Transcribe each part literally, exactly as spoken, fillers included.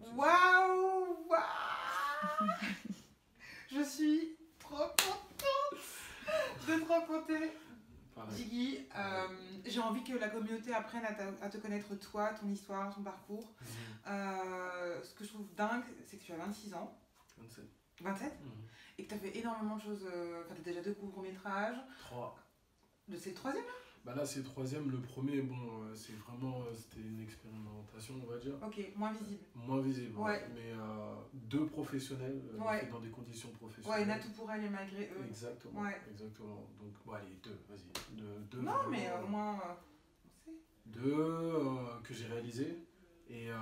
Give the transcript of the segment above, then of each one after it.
Waouh, waouh. Je suis trop contente de te rencontrer. Jiggy, euh, j'ai envie que la communauté apprenne à, à te connaître toi, ton histoire, ton parcours. Mmh. Euh, ce que je trouve dingue, c'est que tu as vingt-six ans. vingt-sept. vingt-sept mmh. Et que tu as fait énormément de choses. Enfin, euh, tu as déjà deux courts-métrages. Trois. C'est le troisième là? Bah là, c'est le troisième. Le premier, bon, euh, c'est vraiment. Euh, C'était une expérimentation, on va dire. Ok, moins visible. Moins visible, ouais. ouais. Mais euh, deux professionnels, euh, ouais. fait dans des conditions professionnelles. Ouais, Natou pour elle et malgré eux. Exactement. Ouais. Exactement. Donc, bon, allez, deux, vas-y. Deux, deux, non, vraiment, mais au moins. Euh, on sait. Deux euh, que j'ai réalisés. Et. Euh,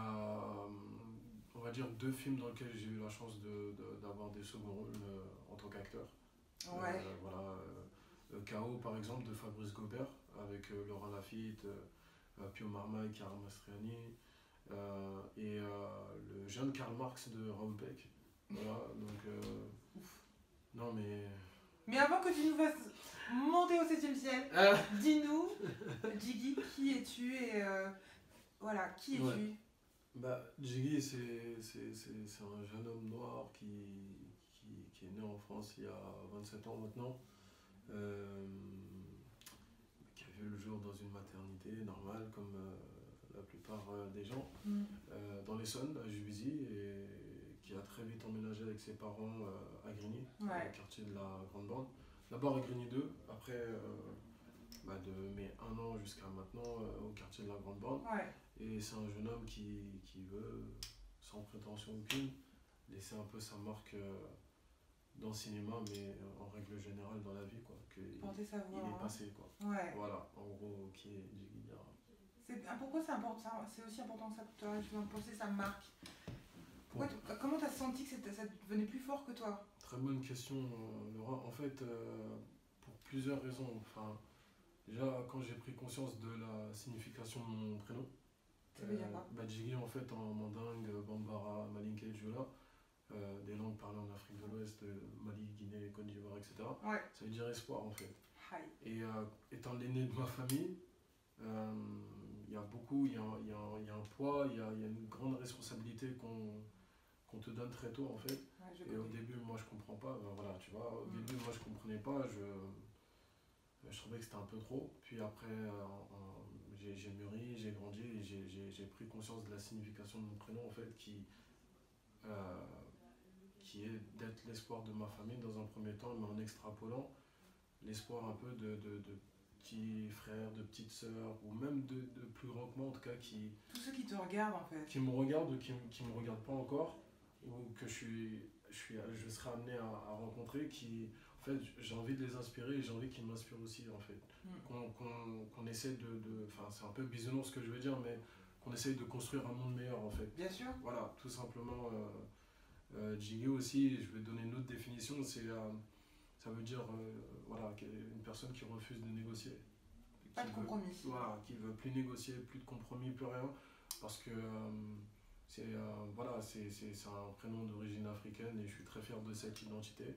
on va dire deux films dans lesquels j'ai eu la chance de, de, d'avoir des seconds rôles euh, en tant qu'acteur. Ouais. Euh, voilà. Euh, K O par exemple de Fabrice Gobert avec euh, Laurent Lafitte, euh, Pio Marmaille, Chiara Mastroianni euh, et euh, le jeune Karl Marx de Raoul Peck. Voilà, donc. Euh, non mais. Mais avant que tu nous fasses monter au septième ciel, ah. dis-nous, Jiggy, qui es-tu et euh, voilà, qui es-tu? Ouais. Bah, Jiggy, c'est, c'est, c'est, c'est un jeune homme noir qui, qui, qui est né en France il y a vingt-sept ans maintenant. Euh, qui a vu le jour dans une maternité normale comme euh, la plupart euh, des gens, mm. euh, dans l'Essonne, à Juvisy, et qui a très vite emménagé avec ses parents euh, à Grigny, ouais. dans le quartier de la Grande Bande. D'abord à Grigny deux, après euh, bah de mes un an jusqu'à maintenant euh, au quartier de la Grande Bande. Ouais. Et c'est un jeune homme qui, qui veut, sans prétention aucune, laisser un peu sa marque euh, dans le cinéma, mais en règle générale dans la vie, quoi. Que il, il est passé, quoi. Ouais. Voilà, en gros, qui est Jiggy Diarra. C'est, pourquoi c'est important, c'est aussi important que ça pour toi, je veux penser sa marque. Pourquoi, ouais. Comment tu as senti que ça devenait plus fort que toi? Très bonne question, euh, Laura. En fait, euh, pour plusieurs raisons. Enfin, déjà, quand j'ai pris conscience de la signification de mon prénom, ça veut dire quoi? euh, bah, Jiggy, en fait, en mandingue, Bambara, Malinké, Djoula, Euh, des langues parlées en Afrique de l'Ouest, Mali, Guinée, Côte d'Ivoire, et cetera. Ouais. Ça veut dire espoir en fait. Hi. Et euh, étant l'aîné de ma famille, il euh, y a beaucoup, il y a, y, a, y a un poids, il y a, y a une grande responsabilité qu'on qu'on te donne très tôt en fait. Ouais, et au début, moi je comprends pas. Ben, voilà, tu vois, au mm. début, moi je comprenais pas. Je, je trouvais que c'était un peu trop. Puis après, euh, j'ai, j'ai mûri, j'ai grandi et j'ai, j'ai, j'ai pris conscience de la signification de mon prénom en fait qui. Euh, qui est d'être l'espoir de ma famille dans un premier temps, mais en extrapolant l'espoir un peu de, de, de petits frères, de petites sœurs, ou même de, de plus grands que moi en tout cas, qui... Tous ceux qui te regardent en fait. Qui me regardent ou qui ne me regardent pas encore, ou que je, suis, je, suis, je serai amené à, à rencontrer, qui... En fait, j'ai envie de les inspirer et j'ai envie qu'ils m'inspirent aussi en fait. Mm. Qu'on, qu'on, qu'on essaie de... Enfin, c'est un peu bisounours ce que je veux dire, mais qu'on essaye de construire un monde meilleur en fait. Bien sûr. Voilà, tout simplement... Euh, Euh, Jiggy aussi, je vais donner une autre définition, c'est, euh, ça veut dire euh, voilà, une personne qui refuse de négocier. Pas de veut, compromis. Voilà, qui ne veut plus négocier, plus de compromis, plus rien. Parce que euh, c'est, euh, voilà, c'est, c'est, c'est un prénom d'origine africaine et je suis très fier de cette identité.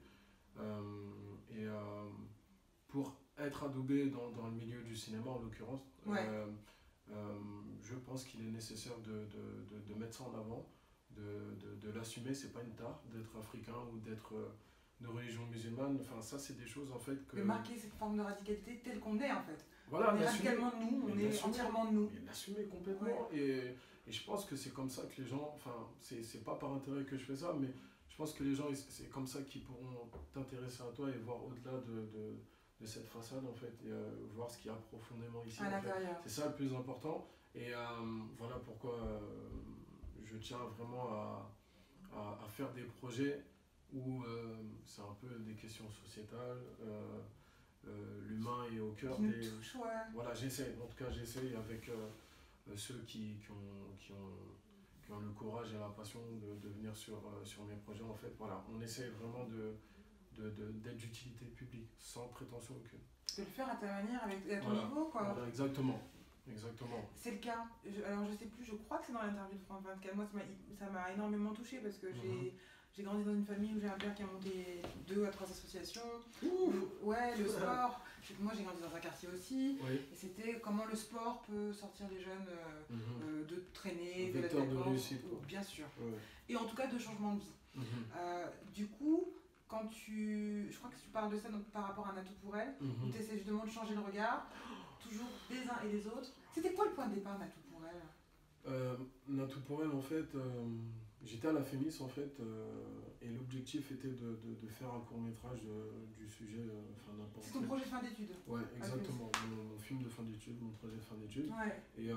Euh, et euh, pour être adoubé dans, dans le milieu du cinéma en l'occurrence, ouais. euh, euh, je pense qu'il est nécessaire de, de, de, de mettre ça en avant. De, de, de l'assumer, c'est pas une tare d'être africain ou d'être euh, de religion musulmane, enfin ça c'est des choses en fait que... De marquer cette forme de radicalité telle qu'on est en fait. Voilà, on est radicalement de nous, on est entièrement de nous. Mais l'assumer complètement, ouais. et, et je pense que c'est comme ça que les gens, enfin c'est, c'est pas par intérêt que je fais ça, mais je pense que les gens, c'est comme ça qu'ils pourront t'intéresser à toi et voir au-delà de, de, de cette façade en fait, et euh, voir ce qu'il y a profondément ici. À l'intérieur. C'est ça le plus important, et euh, voilà pourquoi... Euh, je tiens vraiment à, à, à faire des projets où euh, c'est un peu des questions sociétales, euh, euh, l'humain est au cœur qui des... Touche, ouais. Voilà, j'essaie, en tout cas j'essaie avec euh, ceux qui, qui, ont, qui, ont, qui ont le courage et la passion de, de venir sur, euh, sur mes projets. En fait, voilà, on essaie vraiment de, de, de, d'être d'utilité publique, sans prétention aucune. De le faire à ta manière, avec, à ton voilà. niveau, quoi. Voilà, exactement. Exactement. C'est le cas. Je, alors je sais plus, je crois que c'est dans l'interview de France vingt-quatre. Moi ça m'a, ça m'a énormément touchée parce que mm-hmm. j'ai, j'ai grandi dans une famille où j'ai un père qui a monté deux à trois associations. Ouh. Ouais, le sport. Moi, j'ai grandi dans un quartier aussi. Oui. Et c'était comment le sport peut sortir les jeunes euh, Mm-hmm. euh, de traîner, Un de la vecteur de dépense, réussite, quoi. bien sûr. Ouais. Et en tout cas, de changement de vie. Mm-hmm. Euh, du coup, quand tu. Je crois que tu parles de ça donc, par rapport à Un atout pour elle, Mm-hmm. où tu essaies justement de changer le regard, toujours des uns et des autres. C'était quoi le point de départ d'Un atout pour elle? Euh, Un atout pour elle, en fait, euh, j'étais à la Fémis, en fait, euh, et l'objectif était de, de, de faire un court-métrage euh, du sujet, euh, enfin n'importe C'est ton quel. projet de fin d'études? Ouais, exactement, mon, mon film de fin d'études, mon projet de fin d'études. Ouais. Et,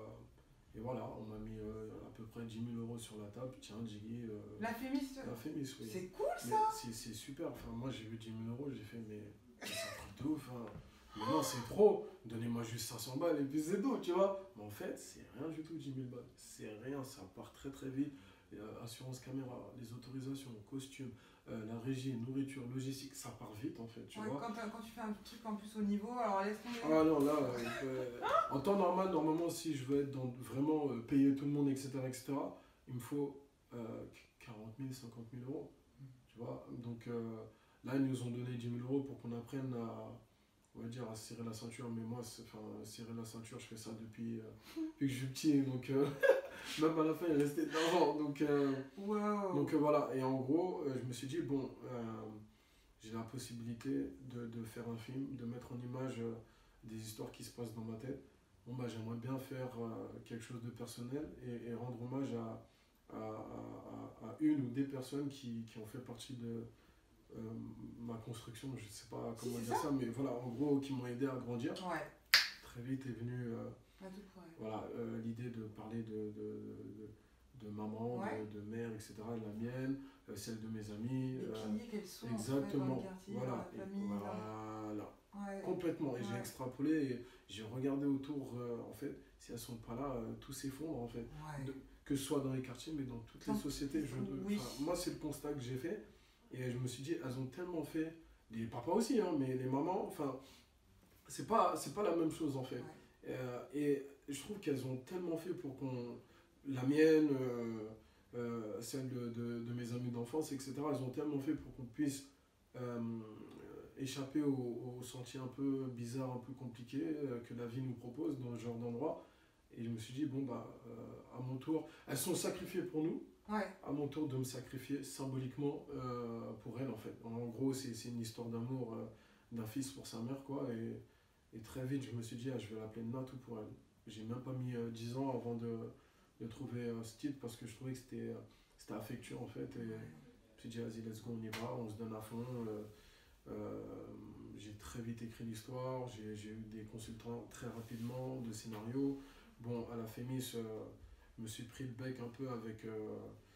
euh, et voilà, on m'a mis euh, à peu près dix mille euros sur la table. Tiens, Jiggy. Euh, La Fémis? La Fémis, oui. C'est cool Mais ça! c'est, c'est super. Enfin, moi, j'ai vu dix mille euros, j'ai fait, mais c'est un truc de ouf. Hein. Mais non, c'est trop. Donnez-moi juste cinq cents balles et puis c'est tout, tu vois. Mais en fait, c'est rien du tout, dix mille balles. C'est rien, ça part très très vite. Euh, assurance caméra, les autorisations, costumes, euh, la régie, nourriture, logistique, ça part vite en fait, tu ouais, vois. Quand, quand tu fais un truc en plus au niveau, alors laisse tomber. Ah non, là, euh, euh, en temps normal, normalement, si je veux être dans vraiment euh, payer tout le monde, et cetera, et cetera, il me faut euh, quarante mille, cinquante mille euros, tu vois. Donc euh, là, ils nous ont donné dix mille euros pour qu'on apprenne à, on va dire, à serrer la ceinture. Mais moi, enfin, serrer la ceinture, je fais ça depuis, euh, depuis que je suis petit, donc euh, même à la fin, il restait de l'argent. Donc, euh, wow. donc euh, voilà, et en gros, euh, je me suis dit, bon, euh, j'ai la possibilité de, de faire un film, de mettre en image euh, des histoires qui se passent dans ma tête. Bon, bah, j'aimerais bien faire euh, quelque chose de personnel et, et rendre hommage à, à, à, à une ou des personnes qui, qui ont fait partie de euh, ma construction. Je ne sais pas comment si, dire ça. ça, mais voilà, en gros, qui m'ont aidé à grandir. Ouais. Très vite est venue euh, voilà, euh, l'idée de parler de, de, de, de maman, ouais. de, de mère, et cetera, de la mienne, euh, celle de mes amis. Les euh, piliers qu'elles sont exactement, en fait, dans le quartier, voilà, dans la famille. Voilà, ouais. complètement. Et ouais. j'ai extrapolé et j'ai regardé autour, euh, en fait, si elles sont pas là, euh, tout s'effondre, en fait. Ouais. De, que ce soit dans les quartiers, mais dans toutes les dans sociétés. Je, oui. Moi, c'est le constat que j'ai fait. Et je me suis dit, elles ont tellement fait, les papas aussi, hein, mais les mamans, enfin, c'est pas, c'est pas la même chose, en fait. Ouais. Euh, et je trouve qu'elles ont tellement fait pour qu'on... La mienne, euh, euh, celle de, de, de mes amis d'enfance, et cetera, elles ont tellement fait pour qu'on puisse euh, échapper au, au sentier un peu bizarre, un peu compliqué euh, que la vie nous propose dans ce genre d'endroit. Et je me suis dit, bon, bah, euh, à mon tour, elles sont sacrifiées pour nous. Ouais. À mon tour de me sacrifier symboliquement euh, pour elles, en fait. En gros, c'est, c'est une histoire d'amour euh, d'un fils pour sa mère, quoi. Et, et très vite, je me suis dit, ah, je vais l'appeler Natou pour elle. J'ai même pas mis euh, dix ans avant de, de trouver euh, ce titre parce que je trouvais que c'était, euh, c'était affectueux, en fait. Et ouais. je me suis dit, vas-y, let's go, on y va, on se donne à fond. Euh, euh, j'ai très vite écrit l'histoire, j'ai, j'ai eu des consultants très rapidement de scénarios. Bon, à la Fémis, euh, je me suis pris le bec un peu avec euh,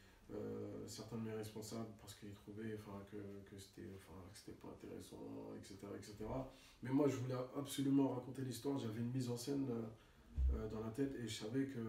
euh, certains de mes responsables parce qu'ils trouvaient enfin, que, que, c'était, enfin, que c'était pas intéressant, et cetera, et cetera. Mais moi, je voulais absolument raconter l'histoire. J'avais une mise en scène euh, dans la tête et je savais que,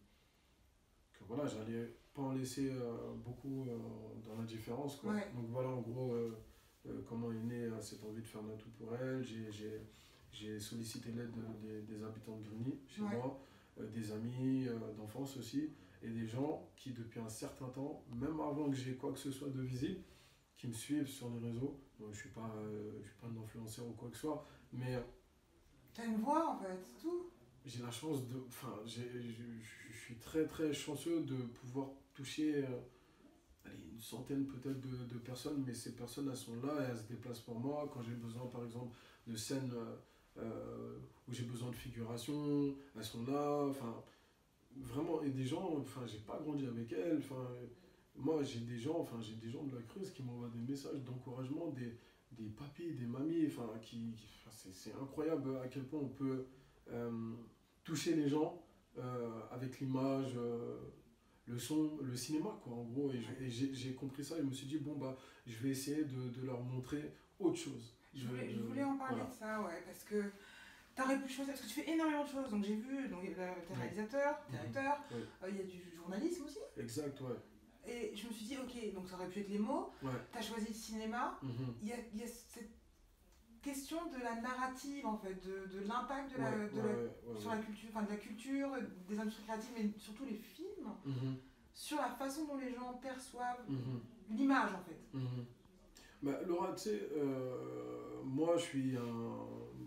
que voilà, j'allais pas en laisser euh, beaucoup euh, dans l'indifférence, quoi. Ouais. Donc voilà, en gros, euh, euh, comment est née euh, cette envie de faire Natou pour elle. J'ai, j'ai, j'ai sollicité l'aide de, de, des habitants de Grigny chez ouais. moi. Des amis euh, d'enfance aussi, et des gens qui depuis un certain temps, même avant que j'ai quoi que ce soit de visible, qui me suivent sur les réseaux. Bon, je ne suis pas, euh, je suis pas un influenceur ou quoi que ce soit, mais... T'as une voix en fait, c'est tout. J'ai la chance de... Enfin, j'ai, je, je suis très très chanceux de pouvoir toucher euh, allez, une centaine peut-être de, de personnes, mais ces personnes, elles sont là et elles se déplacent pour moi. Quand j'ai besoin par exemple de scènes... Euh, Euh, où j'ai besoin de figuration, elles sont là, enfin, vraiment, et des gens, enfin, j'ai pas grandi avec elles, enfin, moi, j'ai des gens, enfin, j'ai des gens de la Creuse qui m'envoient des messages d'encouragement, des, des papis, des mamies, enfin, qui, qui enfin, c'est, c'est incroyable à quel point on peut euh, toucher les gens euh, avec l'image, euh, le son, le cinéma, quoi, en gros, et, je, et j'ai, j'ai compris ça, et je me suis dit, bon, bah, je vais essayer de, de leur montrer autre chose. Je voulais, je voulais en parler voilà. de ça, ouais, parce que tu aurais pu choisir, parce que tu fais énormément de choses, donc j'ai vu, donc tu es réalisateur, tu es acteur, il mmh. euh, y a du journalisme aussi. Exact, ouais. Et je me suis dit, ok, donc ça aurait pu être les mots, ouais. tu as choisi le cinéma, il mmh. y, a, y a cette question de la narrative, en fait, de, de l'impact de la, ouais, de ouais, la, ouais, ouais, sur ouais. la culture, enfin de la culture, des industries créatives, mais surtout les films, mmh. sur la façon dont les gens perçoivent Mm-hmm. l'image en fait. Mm-hmm. Bah, Laura, tu sais, euh, moi je suis un,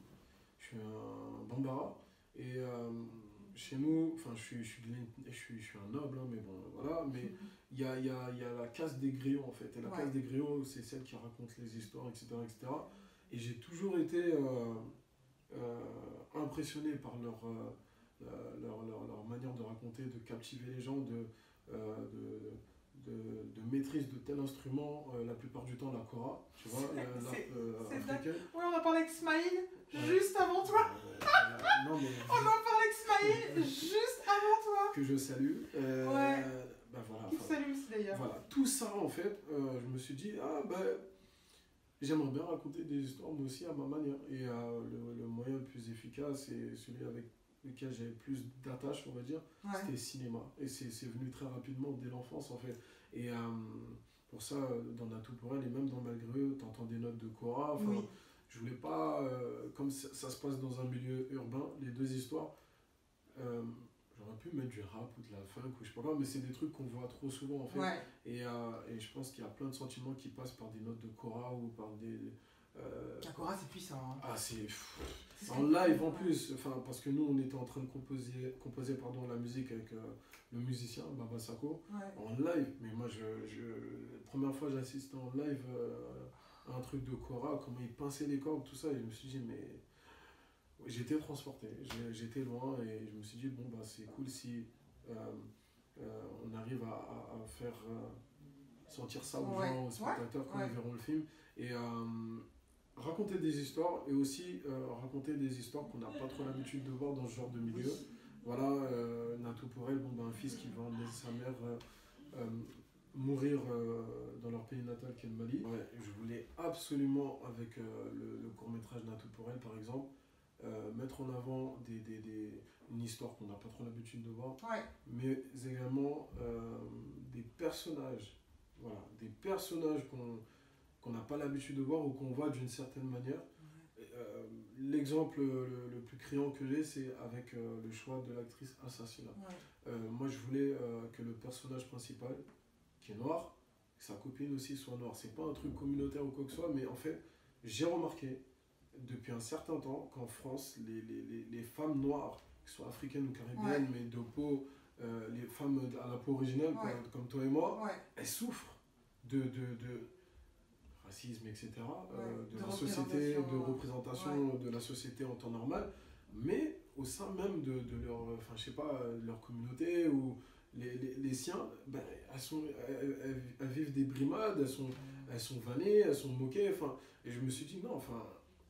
je suis un Bambara et euh, chez nous, enfin je suis, je, suis de l'in- je, suis, je suis un noble, hein, mais bon voilà, mais il y a, il y, a, il y a la caste des griots en fait, et la Ouais. caste des griots c'est celle qui raconte les histoires, et cetera, et cetera. Et j'ai toujours été euh, euh, impressionné par leur, euh, leur, leur, leur manière de raconter, de captiver les gens, de, euh, de, de, de maîtrise de tel instrument, euh, la plupart du temps la kora, tu vois, la, la, C'est euh, c'est africaine. Ouais, on en parlait avec Smaïl Ouais. juste avant toi. Euh, euh, non, mais On en parlait avec Smaïl juste avant toi. que je salue. Euh, Ouais. Ben voilà, Qui te enfin, salue aussi d'ailleurs. voilà, tout ça en fait, euh, je me suis dit, ah ben, j'aimerais bien raconter des histoires moi aussi à ma manière. Et euh, le, le moyen le plus efficace et celui avec lequel j'avais plus d'attache, on va dire, Ouais. c'était le cinéma. Et c'est c'est venu très rapidement dès l'enfance en fait. Et euh, pour ça, dans Natou pour elle et même dans Malgré eux, t'entends des notes de Cora. Enfin, Oui. je voulais pas, euh, comme ça, ça se passe dans un milieu urbain, les deux histoires, euh, j'aurais pu mettre du rap ou de la funk ou je sais pas quoi, mais c'est des trucs qu'on voit trop souvent en fait. Ouais. Et, euh, et je pense qu'il y a plein de sentiments qui passent par des notes de Cora ou par des. Euh, La Cora, c'est puissant. Hein. ah, c'est. C'est En ça. live en plus, enfin, parce que nous on était en train de composer, composer pardon, la musique avec euh, le musicien Baba Sako Ouais. en live. Mais moi, je, je, la première fois j'assistais en live euh, à un truc de Cora, comment il pinçait les cordes, tout ça, et je me suis dit, mais. J'étais transporté, J'ai- j'étais loin et je me suis dit, bon, bah, c'est cool si euh, euh, on arrive à, à- à faire euh, sentir ça aux Ouais. gens, aux spectateurs quand Ouais. ils verront le film. Et euh, raconter des histoires et aussi euh, raconter des histoires qu'on n'a pas trop l'habitude de voir dans ce genre de milieu. Oui. Voilà, euh, Natou pour elle, bon, bah, un fils qui va emmener sa mère euh, euh, mourir euh, dans leur pays natal qui est le Mali. Ouais, je voulais absolument, avec euh, le, le court-métrage Natou pour elle par exemple, euh, mettre en avant des, des, des, une histoire qu'on n'a pas trop l'habitude de voir, Ouais. mais également euh, des personnages, voilà, des personnages qu'on qu'on n'a pas l'habitude de voir ou qu'on voit d'une certaine manière. Euh, L'exemple le, le plus criant que j'ai, c'est avec euh, le choix de l'actrice Assassina. Ouais. Euh, moi, je voulais euh, que le personnage principal, qui est noir, que sa copine aussi soit noire. C'est pas un truc communautaire ou quoi que ce soit, mais en fait, j'ai remarqué depuis un certain temps qu'en France, les, les, les, les femmes noires, qu'elles soient africaines ou caribéennes, Ouais. mais de peau, euh, les femmes à la peau originale, Ouais. comme, comme toi et moi, Ouais. elles souffrent de, de, de racisme, et cetera, euh, Ouais. de, De la société, de représentation, représentation de la société en temps normal, mais au sein même de, de leur, enfin, je sais pas, de leur communauté ou les, les, les siens, ben, elles, sont, elles, elles, elles vivent des brimades, elles sont, elles sont vannées, elles sont moquées, enfin, et je me suis dit non, enfin,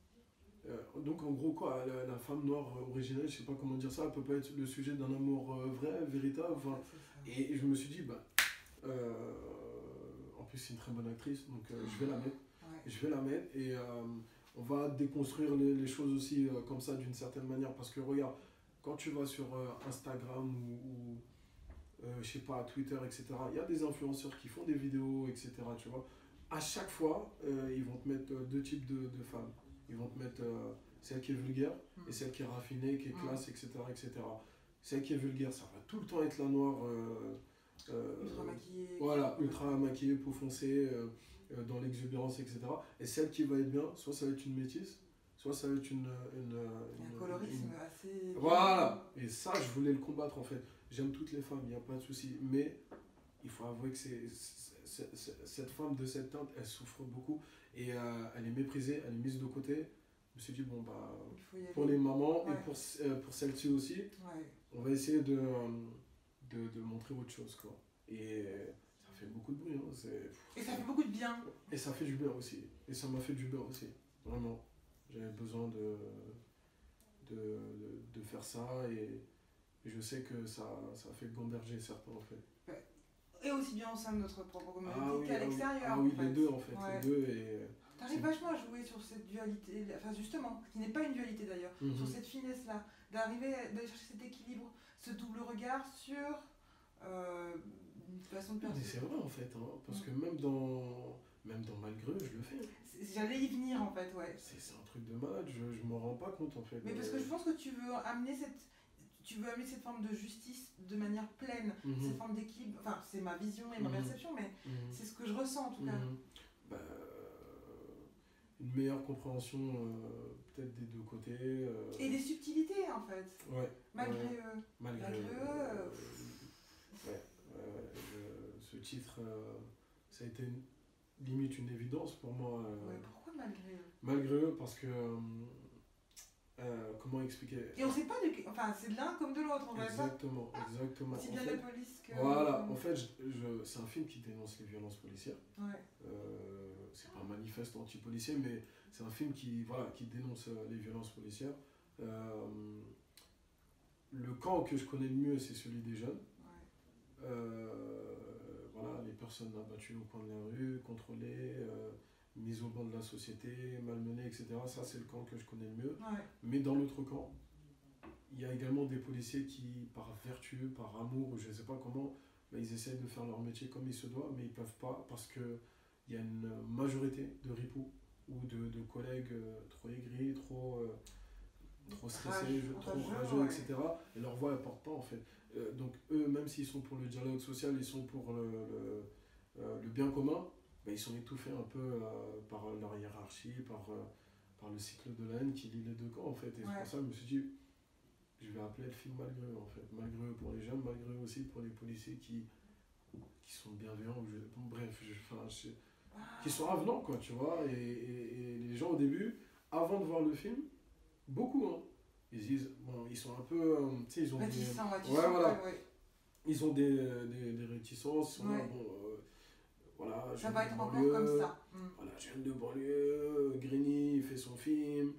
euh, donc en gros quoi, la, la femme noire originelle, je sais pas comment dire ça, elle peut pas être le sujet d'un amour euh, vrai, véritable, enfin, Ouais, c'est ça. et, et je me suis dit bah, euh, en plus c'est une très bonne actrice, donc euh, je vais la mettre. Ouais. Je vais la mettre et euh, on va déconstruire les, les choses aussi euh, comme ça d'une certaine manière parce que regarde, quand tu vas sur euh, Instagram ou, ou euh, je sais pas, Twitter, et cetera, il y a des influenceurs qui font des vidéos, et cetera. Tu vois, à chaque fois, euh, ils vont te mettre euh, deux types de, de femmes. Ils vont te mettre euh, celle qui est vulgaire Mm. et celle qui est raffinée, qui est Mm. classe, et cetera, et cetera. Celle qui est vulgaire, ça va tout le temps être la noire. Euh, euh, Ultra maquillée. Voilà, ultra maquillée, peau foncée, euh, euh, dans l'exubérance, et cetera. Et celle qui va être bien, soit ça va être une métisse, soit ça va être une... une, Il y a une- un colorisme une- assez. Voilà. Et ça, je voulais le combattre en fait. J'aime toutes les femmes, il n'y a pas de souci. Mais il faut avouer que c'est, c'est- c'est- cette femme de cette teinte, elle souffre beaucoup. Et euh, elle est méprisée, elle est mise de côté. Je me suis dit, bon, bah, Il faut y aller. pour les mamans Ouais. et pour, euh, pour celle-ci aussi, Ouais. on va essayer de, euh, de, de montrer autre chose, quoi. Et ça fait beaucoup de bruit, hein. C'est... Et ça fait beaucoup de bien. Et ça fait du bien aussi. Et ça m'a fait du bien aussi. Vraiment. J'avais besoin de, de, de, de faire ça et, et je sais que ça, ça fait gamberger certains en fait. Et aussi bien au sein de notre propre communauté Ah oui, qu'à ah oui. l'extérieur. Ah oui, en les fait. deux en fait. Ouais. Les deux et. T'arrives vachement à jouer sur cette dualité, enfin justement, qui n'est pas une dualité d'ailleurs, Mhm. sur cette finesse-là, d'arriver, d'aller chercher cet équilibre, ce double regard sur euh, une façon de Mais percevoir. c'est vrai en fait, hein, parce Mm. que même dans, même dans Malgré eux, je le fais. C'est- J'allais y venir en fait, ouais. C'est, c'est un truc de malade, je, je m'en rends pas compte en fait. Mais parce Euh, que je pense que tu veux amener cette. tu veux amener cette forme de justice de manière pleine, mmh. cette forme d'équilibre, enfin c'est ma vision et ma mmh. perception, mais mmh. c'est ce que je ressens en tout cas. Mmh. Bah, une meilleure compréhension euh, peut-être des deux côtés. Euh... Et des subtilités en fait. Ouais. Malgré ouais. eux. Malgré, Malgré eux. Euh... Euh... Ouais. Euh, ce titre, euh, ça a été une, limite une évidence pour moi. Euh... Ouais, pourquoi malgré eux? Malgré eux, parce que. Euh, comment expliquer? Et on sait pas de... Enfin, c'est de l'un comme de l'autre, on Exactement, pas... exactement. Aussi bien en fait, la police que... Voilà, en fait, je, je, c'est un film qui dénonce les violences policières. Ouais. Euh, c'est pas un manifeste anti-policier, mais c'est un film qui, voilà, qui dénonce les violences policières. Euh, le camp que je connais le mieux, c'est celui des jeunes. Ouais. Euh, voilà, les personnes abattues au coin de la rue, contrôlées... Euh, mise au banc de la société, malmenée, et cetera. Ça, c'est le camp que je connais le mieux. Ouais. Mais dans l'autre camp, il y a également des policiers qui, par vertu, par amour, je ne sais pas comment, bah, ils essaient de faire leur métier comme il se doit, mais ils ne peuvent pas parce qu'il y a une majorité de ripoux ou de, de collègues euh, trop aigris, trop, euh, trop stressés, Rage, trop rageux, ouais. et cetera. Et leur voix ne porte pas, en fait. Euh, donc, eux, même s'ils sont pour le dialogue social, ils sont pour le, le, euh, le bien commun, bah, ils sont étouffés un peu euh, par leur hiérarchie, par, euh, par le cycle de la haine qui lie les deux camps en fait. Et ouais. c'est pour ça que je me suis dit, je vais appeler le film Malgré eux en fait. Malgré eux pour les jeunes, malgré eux aussi pour les policiers qui, qui sont bienveillants. Je, bon, bref, je, enfin, je, qui sont avenants quoi, tu vois. Et, et, et les gens au début, avant de voir le film, beaucoup, hein, ils disent, bon, ils sont un peu, euh, tu sais, ils ont réticents, des... réticents, ouais, voilà. ouais. Ils ont des, des, des réticences, ils sont ouais. là, bon... Euh, Voilà, ça va être encore comme ça. Mm. Voilà, jeune de banlieue, Grigny, il fait son film,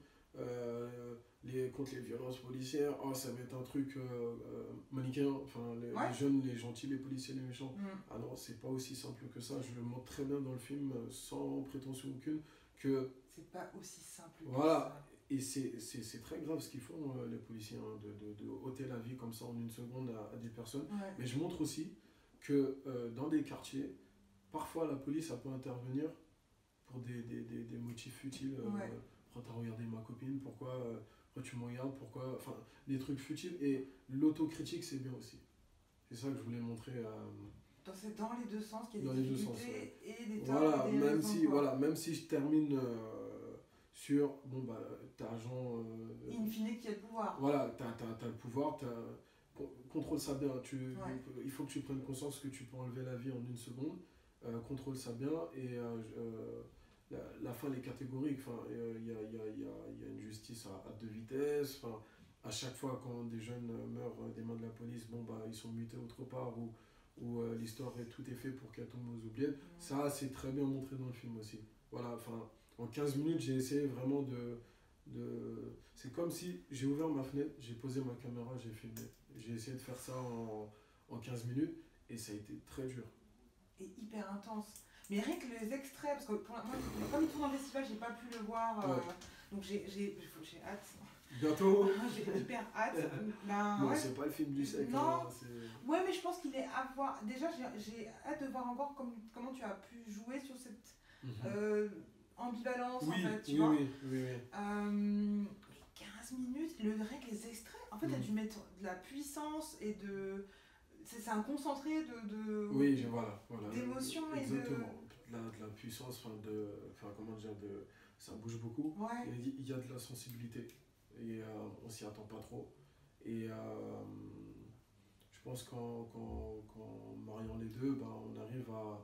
euh, les, contre les violences policières, oh, ça va être un truc euh, euh, manichéen, enfin, les, ouais. les jeunes, les gentils, les policiers, les méchants. Mm. Ah non, c'est pas aussi simple que ça, je le montre très bien dans le film, sans prétention aucune, que... C'est pas aussi simple voilà. que ça. Et c'est, c'est, c'est très grave ce qu'ils font, euh, les policiers, hein, de, de, de ôter la vie comme ça en une seconde à, à des personnes. Ouais. Mais je montre aussi que euh, dans des quartiers, parfois, la police, ça peut intervenir pour des, des, des, des motifs futiles. Euh, ouais. Pourquoi t'as regardé ma copine? Pourquoi, euh, pourquoi tu me regardes? Pourquoi... Enfin, des trucs futiles. Et l'autocritique, c'est bien aussi. C'est ça que je voulais montrer. Euh, Donc c'est dans les deux sens qu'il y a dans des les difficultés deux sens, ouais. et des torts voilà, et des même raisons, si, voilà, même si je termine euh, sur, bon, bah, t'as agent... Euh, in fine, qui a le pouvoir. Voilà, t'as, t'as, t'as le pouvoir, t'as... Contrôle ça bien. Tu, ouais. Il faut que tu prennes conscience que tu peux enlever la vie en une seconde. Euh, contrôle ça bien et euh, euh, la, la fin elle est catégorique, il euh, y, a, y, a, y, a, y a une justice à, à deux vitesses, à chaque fois quand des jeunes meurent des mains de la police, bon, bah, ils sont mutés autre part ou, ou euh, l'histoire est tout est fait pour qu'elle tombe aux oubliettes. Mmh. Ça c'est très bien montré dans le film aussi. Voilà, en quinze minutes j'ai essayé vraiment de, de... C'est comme si j'ai ouvert ma fenêtre, j'ai posé ma caméra, j'ai filmé. J'ai essayé de faire ça en, en quinze minutes et ça a été très dur. Hyper intense. Mais rien que les extraits, parce que pour moi, comme il tourne en festival, j'ai pas pu le voir, euh, ouais. donc j'ai, j'ai, j'ai hâte. Bientôt. J'ai hyper hâte. Ben, non, ouais. c'est pas le film du siècle. Non. Hein, c'est... Ouais, mais je pense qu'il est à voir. Déjà, j'ai, j'ai hâte de voir encore comme, comment tu as pu jouer sur cette mm-hmm. euh, ambivalence, oui, en fait, tu oui, vois. Oui, oui, oui. Euh, quinze minutes, le, rien que les extraits, en fait, mm. tu as dû mettre de la puissance et de... C'est, c'est un concentré de, de oui, je, voilà, voilà, d'émotions et de... Exactement, de la, de la puissance, enfin, de, enfin comment dire, de, ça bouge beaucoup. Ouais. Il y a de la sensibilité et euh, on s'y attend pas trop. Et euh, je pense qu'en, qu'en, qu'en mariant les deux, ben, on arrive à,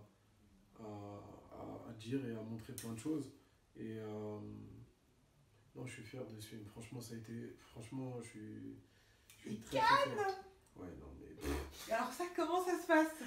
à, à dire et à montrer plein de choses. Et euh, non, je suis fier de ce film. Franchement, ça a été... Franchement, je suis, je suis très, très fier. Ouais, non, mais... Alors ça, comment ça se passe?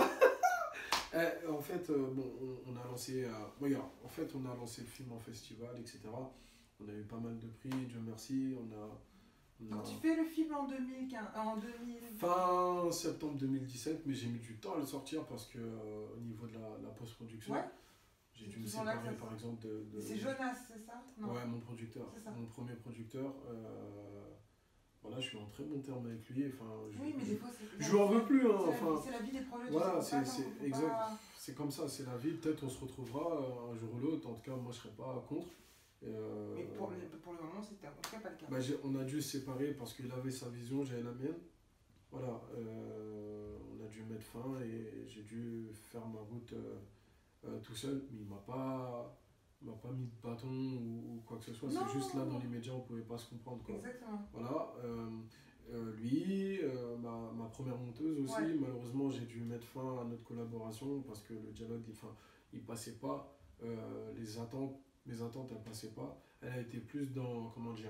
eh, En fait, euh, bon, on, on a lancé... Euh, regarde, en fait, on a lancé le film en festival, et cetera. On a eu pas mal de prix, Dieu merci. On a, on Donc a... tu fais le film en deux mille quinze, en deux mille... Fin septembre deux mille dix-sept, mais j'ai mis du temps à le sortir parce que euh, au niveau de la, la post-production, ouais. j'ai dû me séparer par exemple de... de c'est Jonas, c'est ça? Non. Ouais, mon producteur, mon premier producteur. Euh, Voilà, je suis en très bon terme avec lui. Enfin, je, oui, mais je, des fois, c'est... Je lui en veux plus. Hein, c'est, enfin, la, c'est la vie des projets. Voilà, c'est, c'est, c'est exact. Pas... C'est comme ça, c'est la vie. Peut-être on se retrouvera un jour ou l'autre. En tout cas, moi, je ne serais pas contre. Euh, Mais pour le, pour le moment, c'était en tout cas pas le cas. Bah, on a dû se séparer parce qu'il avait sa vision, j'avais la mienne. Voilà, euh, on a dû mettre fin et j'ai dû faire ma route euh, euh, tout seul. Mais il m'a pas, il m'a pas mis de bâton ou, ou quoi que ce soit. C'est juste là, dans les médias, on pouvait pas se comprendre, quoi. Exactement. Voilà. Euh, euh, lui, euh, ma, ma première monteuse aussi, ouais. Malheureusement, j'ai dû mettre fin à notre collaboration parce que le dialogue, il, enfin, il passait pas. Euh, les attentes, mes attentes, elles passaient pas. Elle a été plus dans, comment dire,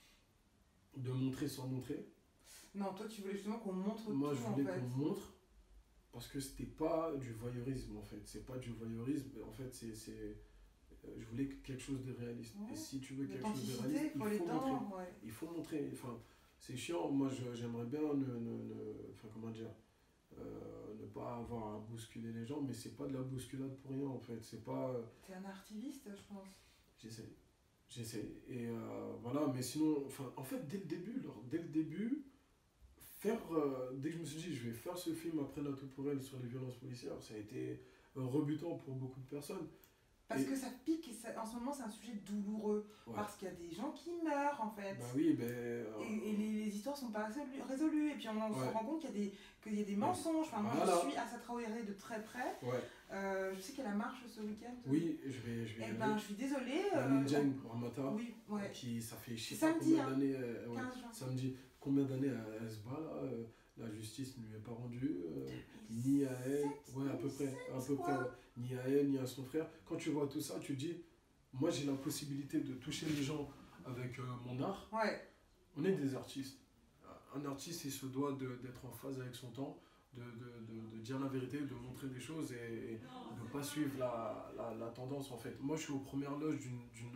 de montrer sans montrer. Non, toi, tu voulais justement qu'on montre tout, Moi, je voulais en fait. qu'on montre parce que c'était pas du voyeurisme, en fait. C'est pas du voyeurisme, en fait, c'est... c'est je voulais quelque chose de réaliste. Ouais. Et si tu veux quelque chose de réaliste, il faut, il faut montrer. Ouais. Il faut montrer. Enfin, c'est chiant. Moi, je, j'aimerais bien ne, ne, ne, enfin, comment dire, euh, ne pas avoir à bousculer les gens, mais c'est pas de la bousculade pour rien, en fait. C'est pas... T'es un artiviste, je pense. J'essaie. J'essaie. Et euh, voilà, mais sinon, enfin, en fait, dès le début, alors, dès le début, faire, euh, dès que je me suis dit, je vais faire ce film après Natou pour elle sur les violences policières, ça a été euh, rebutant pour beaucoup de personnes. Parce et que ça pique, et ça, en ce moment c'est un sujet douloureux, ouais. Parce qu'il y a des gens qui meurent en fait. Bah oui, ben... Euh... Et, et les, les histoires sont pas résolues, et puis on, on ouais. se rend compte qu'il y a des, qu'il y a des mensonges. Enfin, moi voilà. Je suis Assa Traoré de très près. Ouais. Euh, je sais qu'il y a la marche ce week-end. Oui, je vais, je vais. Et ben, je suis désolée. Euh, Jane Ramata, oui, ouais. Qui, ça fait je sais pas combien hein, d'années, euh, ouais, samedi, combien d'années elle, elle se bat là, euh, la justice ne lui est pas rendue, euh, ni à elle, ouais, à peu près, à peu près, ouais, ni à elle, ni à son frère. Quand tu vois tout ça, tu te dis, moi j'ai la possibilité de toucher les gens avec euh, mon art. Ouais. On est des artistes. Un artiste, il se doit de, d'être en phase avec son temps. De, de, de, de dire la vérité, de montrer des choses et, et de ne pas suivre la, la, la tendance en fait. Moi je suis aux premières loges d'une, d'une,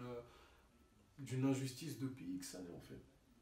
d'une injustice depuis X années en fait.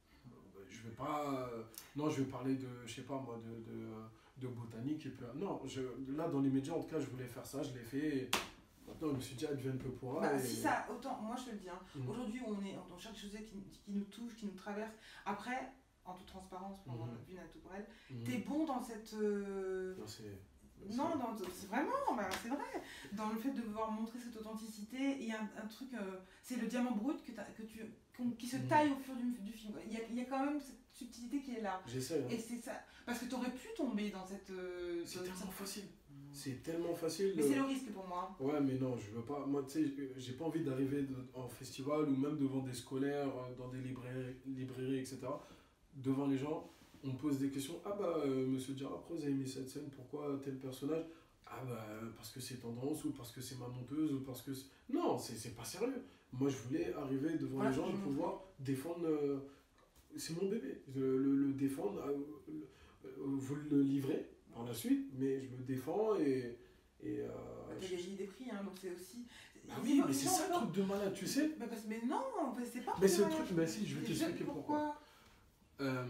Je vais pas... Non, je vais parler de, je sais pas moi, de, de, de botanique et puis... Non, je, là dans les médias en tout cas je voulais faire ça, je l'ai fait et maintenant je me suis dit advienne que pourra. Bah, et... Si ça, autant, moi je te le dis, hein. Mmh. Aujourd'hui on, est, on cherche des choses qui, qui nous touchent, qui nous traversent. Après... en toute transparence, pour avoir mmh. vu Natou pour elle, mmh. t'es bon dans cette... Euh... Non, c'est... Non, dans, c'est vraiment, bah, c'est vrai. Dans le fait de devoir montrer cette authenticité, il y a un, un truc, euh, c'est le diamant brut que, que tu, qui se taille mmh. au fur du, du film. Il y, a, il y a quand même cette subtilité qui est là. J'essaie. Hein. Et c'est ça. Parce que t'aurais pu tomber dans cette... Euh, c'est dans tellement cette... facile. C'est tellement facile. Mais euh... c'est le risque pour moi. Ouais, mais non, je veux pas... Moi, tu sais, j'ai pas envie d'arriver de, en festival ou même devant des scolaires, dans des librairies, librairies et cetera. Devant les gens, on me pose des questions. Ah bah, euh, monsieur Diarra, pourquoi vous avez mis cette scène? Pourquoi tel personnage? Ah bah, parce que c'est tendance, ou parce que c'est ma monteuse, ou parce que... Non, c'est, c'est pas sérieux. Moi, je voulais arriver devant voilà, les gens et pouvoir défendre... Euh, c'est mon bébé. Le, le, le défendre, euh, le, euh, vous le livrez par la suite, mais je le défends et... et euh, bah, t'as gagné des prix, hein, donc c'est aussi... Bah oui, mais c'est ça le truc de malade, tu sais. Bah, parce, mais non, c'est pas... Mais c'est le truc... Mais si, je vais t'expliquer pourquoi. pourquoi. Euh,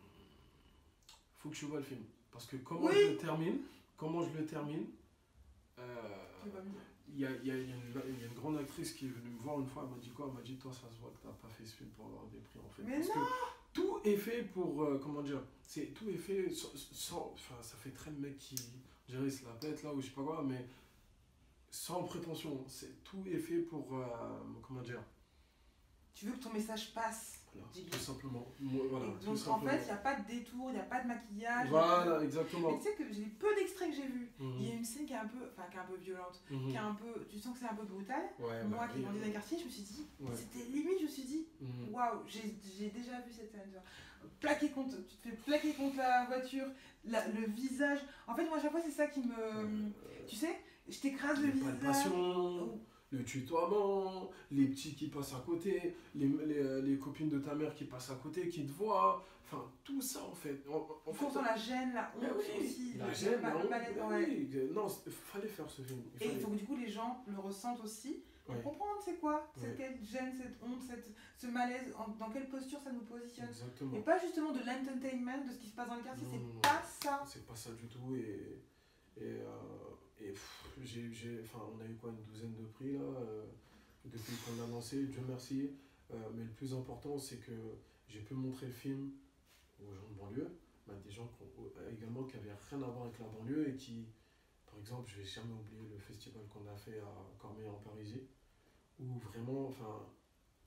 faut que tu vois le film. Parce que comment oui. je le termine, comment je le termine, il euh, y, a, y, a, y, a y a une grande actrice qui est venue me voir une fois, elle m'a dit quoi? Elle m'a dit, toi ça se voit que t'as pas fait ce film pour avoir des prix en fait. Mais parce non. que tout est fait pour, euh, comment dire, c'est, tout est fait sans, sans, enfin ça fait très le mec qui, je dirais, il se la pète là ou je sais pas quoi, mais sans prétention, c'est, tout est fait pour, euh, comment dire. Tu veux que ton message passe. Voilà, tout simplement. Moi, voilà, donc tout en simplement. fait, il n'y a pas de détour, il n'y a pas de maquillage. Voilà, de... exactement. Mais tu sais que j'ai peu d'extraits que j'ai vus. Il Mmh. y a une scène qui est un peu, enfin qui est un peu violente, mmh. qui est un peu, tu sens que c'est un peu brutal. Ouais, Moi bah, qui ai grandi dans les quartiers, je me suis dit, ouais. c'était limite, je me suis dit, waouh, mmh. j'ai, j'ai déjà vu cette scène. Plaqué contre, tu te fais plaquer contre la voiture, la, le visage. En fait, moi à chaque fois, c'est ça qui me, euh, tu sais, je t'écrase le visage. Passion. Le tutoiement, les petits qui passent à côté, les, les, les copines de ta mère qui passent à côté, qui te voient, enfin tout ça en fait. En, en fait on la gêne, la honte oui, aussi. La gêne, la honte, ouais. oui. Non, il fallait faire ce film. Il Et il faut que du coup les gens le ressentent aussi, pour ouais. comprendre c'est quoi, ouais. cette gêne, cette honte, cette, ce malaise, en, dans quelle posture ça nous positionne. Exactement. Et pas justement de l'entertainment, de ce qui se passe dans le quartier, c'est non, pas ça. C'est pas ça du tout et... et euh... Et pff, j'ai, j'ai, enfin, on a eu quoi, une douzaine de prix là, euh, depuis qu'on l'a lancé, Dieu merci. Euh, mais le plus important, c'est que j'ai pu montrer le film aux gens de banlieue, bah, des gens qui ont, également qui n'avaient rien à voir avec la banlieue et qui, par exemple, je vais jamais oublier le festival qu'on a fait à Cormeilles en Parisis, où vraiment, enfin,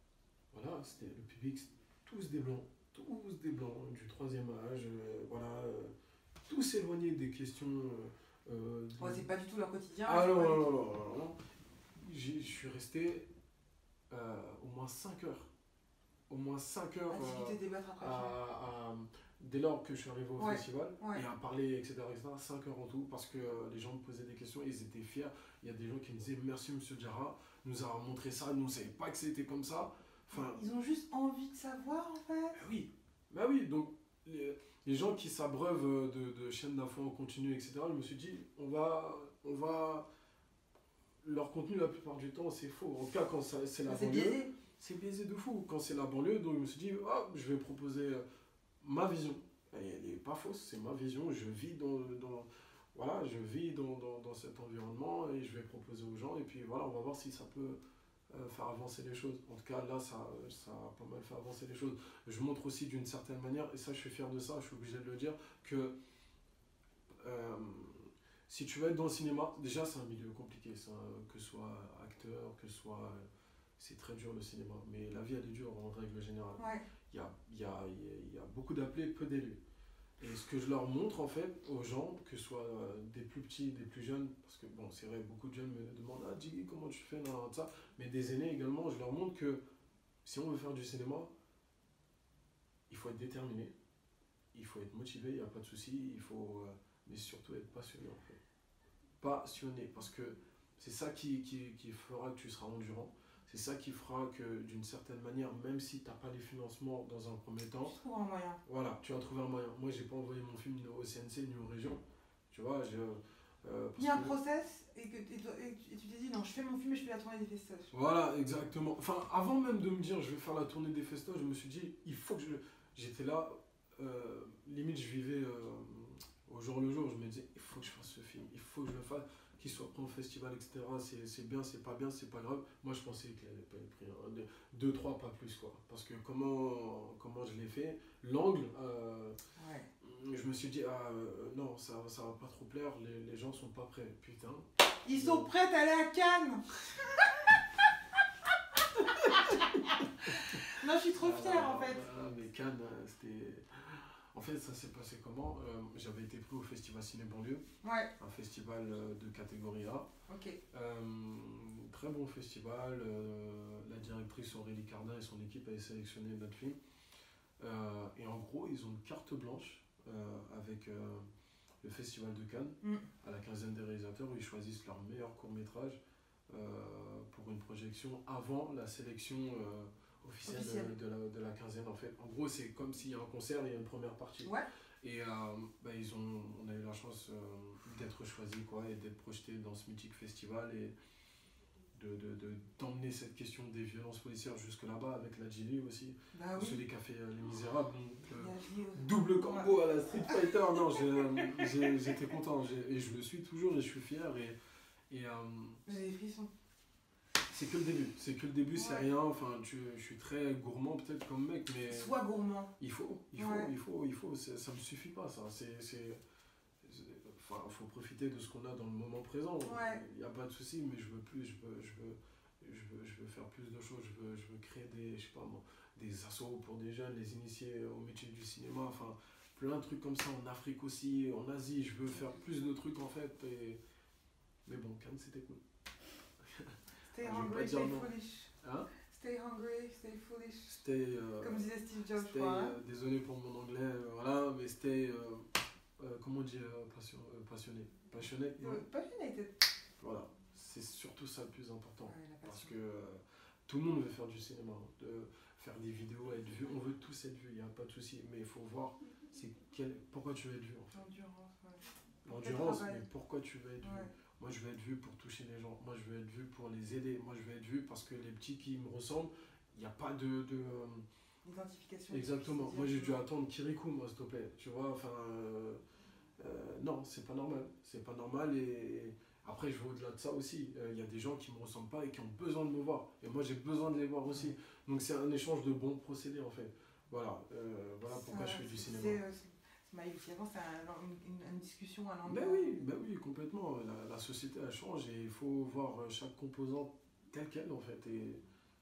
voilà, c'était le public, c'était tous des blancs, tous des blancs du troisième âge, euh, voilà, euh, tous éloignés des questions. Euh, euh, Ouais, c'est pas du tout leur quotidien. Ah non, pas non, du non, tout- non, non, non. J'ai- Je suis resté euh, au moins cinq heures. Au moins cinq heures À discuter, euh, débattre après. à, à- dès lors que je suis arrivé au Ouais, festival ouais. et à parler, et cetera, et cetera. cinq heures en tout parce que euh, les gens me posaient des questions et ils étaient fiers. Il y a des gens qui me disaient merci Monsieur Diarra, nous a montré ça, nous on ne savait pas que c'était comme ça. Enfin, Ils ont juste envie de savoir en fait. bah oui, bah oui, donc les, les gens qui s'abreuvent de, de chaînes d'infos en continu, et cetera, je me suis dit, on va, on va, leur contenu la plupart du temps c'est faux. En tout cas quand ça- c'est la C'est banlieue, biaisé. c'est biaisé de fou. Quand c'est la banlieue, donc je me suis dit, ah, je vais proposer euh, ma vision. Et elle n'est pas fausse, c'est ma vision. Je vis dans, dans, voilà, je vis dans, dans, dans cet environnement et je vais proposer aux gens. Et puis voilà, on va voir si ça peut euh, faire avancer les choses. En tout cas, là, ça, ça a pas mal fait avancer les choses. Je montre aussi d'une certaine manière, et ça, je suis fier de ça, je suis obligé de le dire, que euh, si tu veux être dans le cinéma, déjà, c'est un milieu compliqué, ça, que ce soit acteur, que ce soit. C'est très dur le cinéma, mais la vie elle est dure en règle générale. Ouais. Il y a, il y, a, il y a beaucoup d'appelés, peu d'élus. Et ce que je leur montre en fait aux gens, que ce soit euh, des plus petits, des plus jeunes, parce que bon, c'est vrai, beaucoup de jeunes me demandent ah Jiggy, comment tu fais dans ça, mais des aînés également, je leur montre que si on veut faire du cinéma, il faut être déterminé, il faut être motivé, il n'y a pas de souci, il faut, euh, mais surtout être passionné en fait. Passionné, parce que c'est ça qui, qui, qui fera que tu seras endurant. C'est ça qui fera que d'une certaine manière, même si tu n'as pas les financements dans un premier temps, Tu trouves un moyen. voilà, tu vas trouver un moyen. Moi, j'ai pas envoyé mon film ni au C N C ni aux régions. Tu vois, je, euh, Il y a un que- process et, que, et, toi- et tu et tu t'es dit non, je fais mon film et je fais la tournée des festoches. Voilà, exactement. Enfin, avant même de me dire je vais faire la tournée des festoches, je me suis dit, il faut que je. J'étais là, euh, limite, je vivais euh, au jour le jour. Je me disais, il faut que je fasse ce film, il faut que je le fasse, qu'il soit pris au festival, et cetera. C'est c'est bien, c'est pas bien, c'est pas grave. Moi, je pensais qu'il allait pas être pris. Hein. Deux, deux, trois, pas plus, quoi. Parce que comment, comment je l'ai fait, l'angle. euh, Ouais. Je me suis dit, ah euh, non, ça, ça va pas trop plaire, les, les gens sont pas prêts. Putain. Ils sont prêts à aller à Cannes. Non, je suis trop fière en fait. Ah, mais Cannes, euh, c'était. En fait, ça s'est passé comment? Euh, J'avais été pris au Festival Ciné Banlieue, Ouais, un festival euh, de catégorie A. ok. Euh, très bon festival. euh, la directrice Aurélie Cardin et son équipe avaient sélectionné notre film. Euh, et en gros, ils ont une carte blanche euh, avec euh, le Festival de Cannes, Mm. à la quinzaine des réalisateurs, où ils choisissent leur meilleur court-métrage euh, pour une projection avant la sélection euh, officielle, Officielle. De, de la, de la quinzaine. En fait, en gros, c'est comme s'il y a un concert et il y a une première partie. Ouais. Et euh, bah, ils ont, on a eu la chance euh, d'être choisis quoi, et d'être projetés dans ce mythique festival et de, de, de, d'emmener cette question des violences policières jusque là-bas avec la Gilly aussi. Bah oui. Celui qui a fait euh, Les Misérables. Donc, euh, Il y a J O. double combo à la Street Fighter. Non, j'ai- j'ai- j'étais content j'ai- et je le suis toujours et je suis fier. Et, et euh, J'ai des frissons. c'est que le début. C'est que le début, c'est Ouais. rien. Enfin, tu, je suis très gourmand peut-être comme mec, mais. Sois gourmand. Il faut, il faut, Ouais. il faut, il faut, c'est- ça me suffit pas ça, c'est, c'est, c'est- enfin, faut profiter de ce qu'on a dans le moment présent, Ouais. il n'y a pas de souci, mais je veux plus, je veux, je veux, je veux, je veux faire plus de choses, je veux, je veux créer des, je sais pas moi, des assos pour des jeunes, les initier au métier du cinéma, enfin, plein de trucs comme ça, en Afrique aussi, en Asie, je veux faire plus de trucs en fait, et... mais bon, Cannes c'était cool. Stay Ah, je vais hungry, pas dire stay non. foolish. Hein? Stay hungry, stay foolish. C'était... euh, Comme disait Steve Jobs, je Stay, crois. hein. euh, désolé pour mon anglais, euh, voilà, mais c'était, euh, euh, comment on dit, euh, passion, euh, passionné, passionné, non Euh, Passionate. voilà, c'est surtout ça le plus important, Ouais, la parce passion. que euh, tout le monde veut faire du cinéma, hein, de faire des vidéos, être vu, on veut tous être vus, il n'y a pas de souci, mais il faut voir c'est quel, pourquoi tu veux être vu en fait. L'endurance, ouais. L'endurance, travail. mais pourquoi tu veux être vu? Ouais. Moi je veux être vu pour toucher les gens, moi je veux être vu pour les aider, moi je veux être vu parce que les petits qui me ressemblent, il n'y a pas de... de euh, L'identification. Exactement. c'est Moi, j'ai dû dire. attendre Kirikou, moi, s'il te plaît. Tu vois, enfin... euh, euh, non, c'est pas normal. C'est pas normal et... Après, je vais au-delà de ça aussi. Il y a des gens qui me ressemblent pas et qui ont besoin de me voir. Et moi, j'ai besoin de les voir aussi. Donc, c'est un échange de bons procédés, en fait. Voilà. Euh, voilà pourquoi Ça, je fais du c'est- cinéma. c'est, euh, c'est- Smiley, finalement, c'est un- une, une- une discussion, un angle. Ben oui, ben oui, complètement. La, la société, elle change et il faut voir chaque composante telle qu'elle, en fait. Et,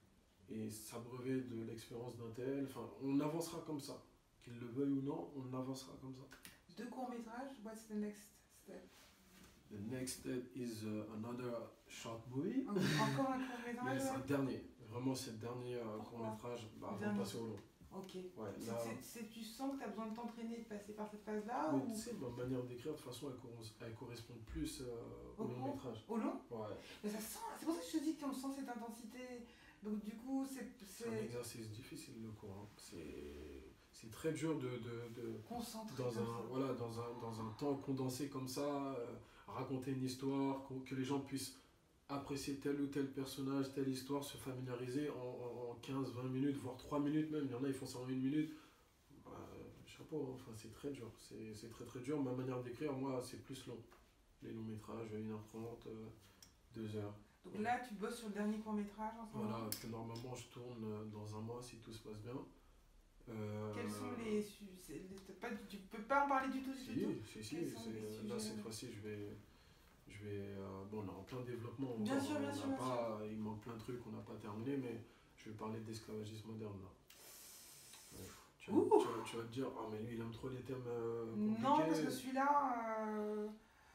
et s'abreuver de l'expérience d'un tel. Enfin, on avancera comme ça. Qu'il le veuille ou non, on avancera comme ça. Deux courts-métrages, what's the next step? The next step is uh, another short movie. Encore un court-métrage? C'est un dernier. Vraiment, c'est le dernier euh, court-métrage bah, avant de passer au long. Ok. Ouais, là... c'est, tu sens que tu as besoin de t'entraîner, de passer par cette phase-là mais ou... tu sais, ma manière d'écrire, de toute façon, elle, cor elle correspond plus euh, au, au long métrage. Au long? Ouais. Mais ça sent, c'est pour ça que je te dis qu'on sent cette intensité. Donc du coup, c'est... C'est un exercice difficile, le cours. Hein. C'est très dur de... de, de concentrer dans un, voilà, dans, un, dans un temps condensé comme ça, euh, raconter une histoire, que les gens puissent apprécier tel ou tel personnage, telle histoire, se familiariser en, en, en quinze vingt minutes, voire trois minutes même. Il y en a, ils font ça en une minute. Bah, chapeau, hein. Enfin, c'est très dur. C'est très très dur. Ma manière d'écrire, moi, c'est plus long. Les longs métrages, une heure trente, euh, deux heures. Donc là, tu bosses sur le dernier court-métrage en ce moment? Voilà, que normalement, je tourne dans un mois si tout se passe bien. Euh... Quels sont les... les pas, tu peux pas en parler du tout? Si, si, si. Là, cette fois-ci, je vais... Je vais, euh, bon, on est en plein développement. Bien encore, sûr, bien sûr, bien pas, sûr. Il manque plein de trucs qu'on n'a pas terminé, mais je vais parler d'esclavagisme moderne là. Ouais. Tu, vas, tu, vas, tu vas te dire, ah oh, mais lui il aime trop les thèmes euh, compliqués. Non, parce que celui-là, euh...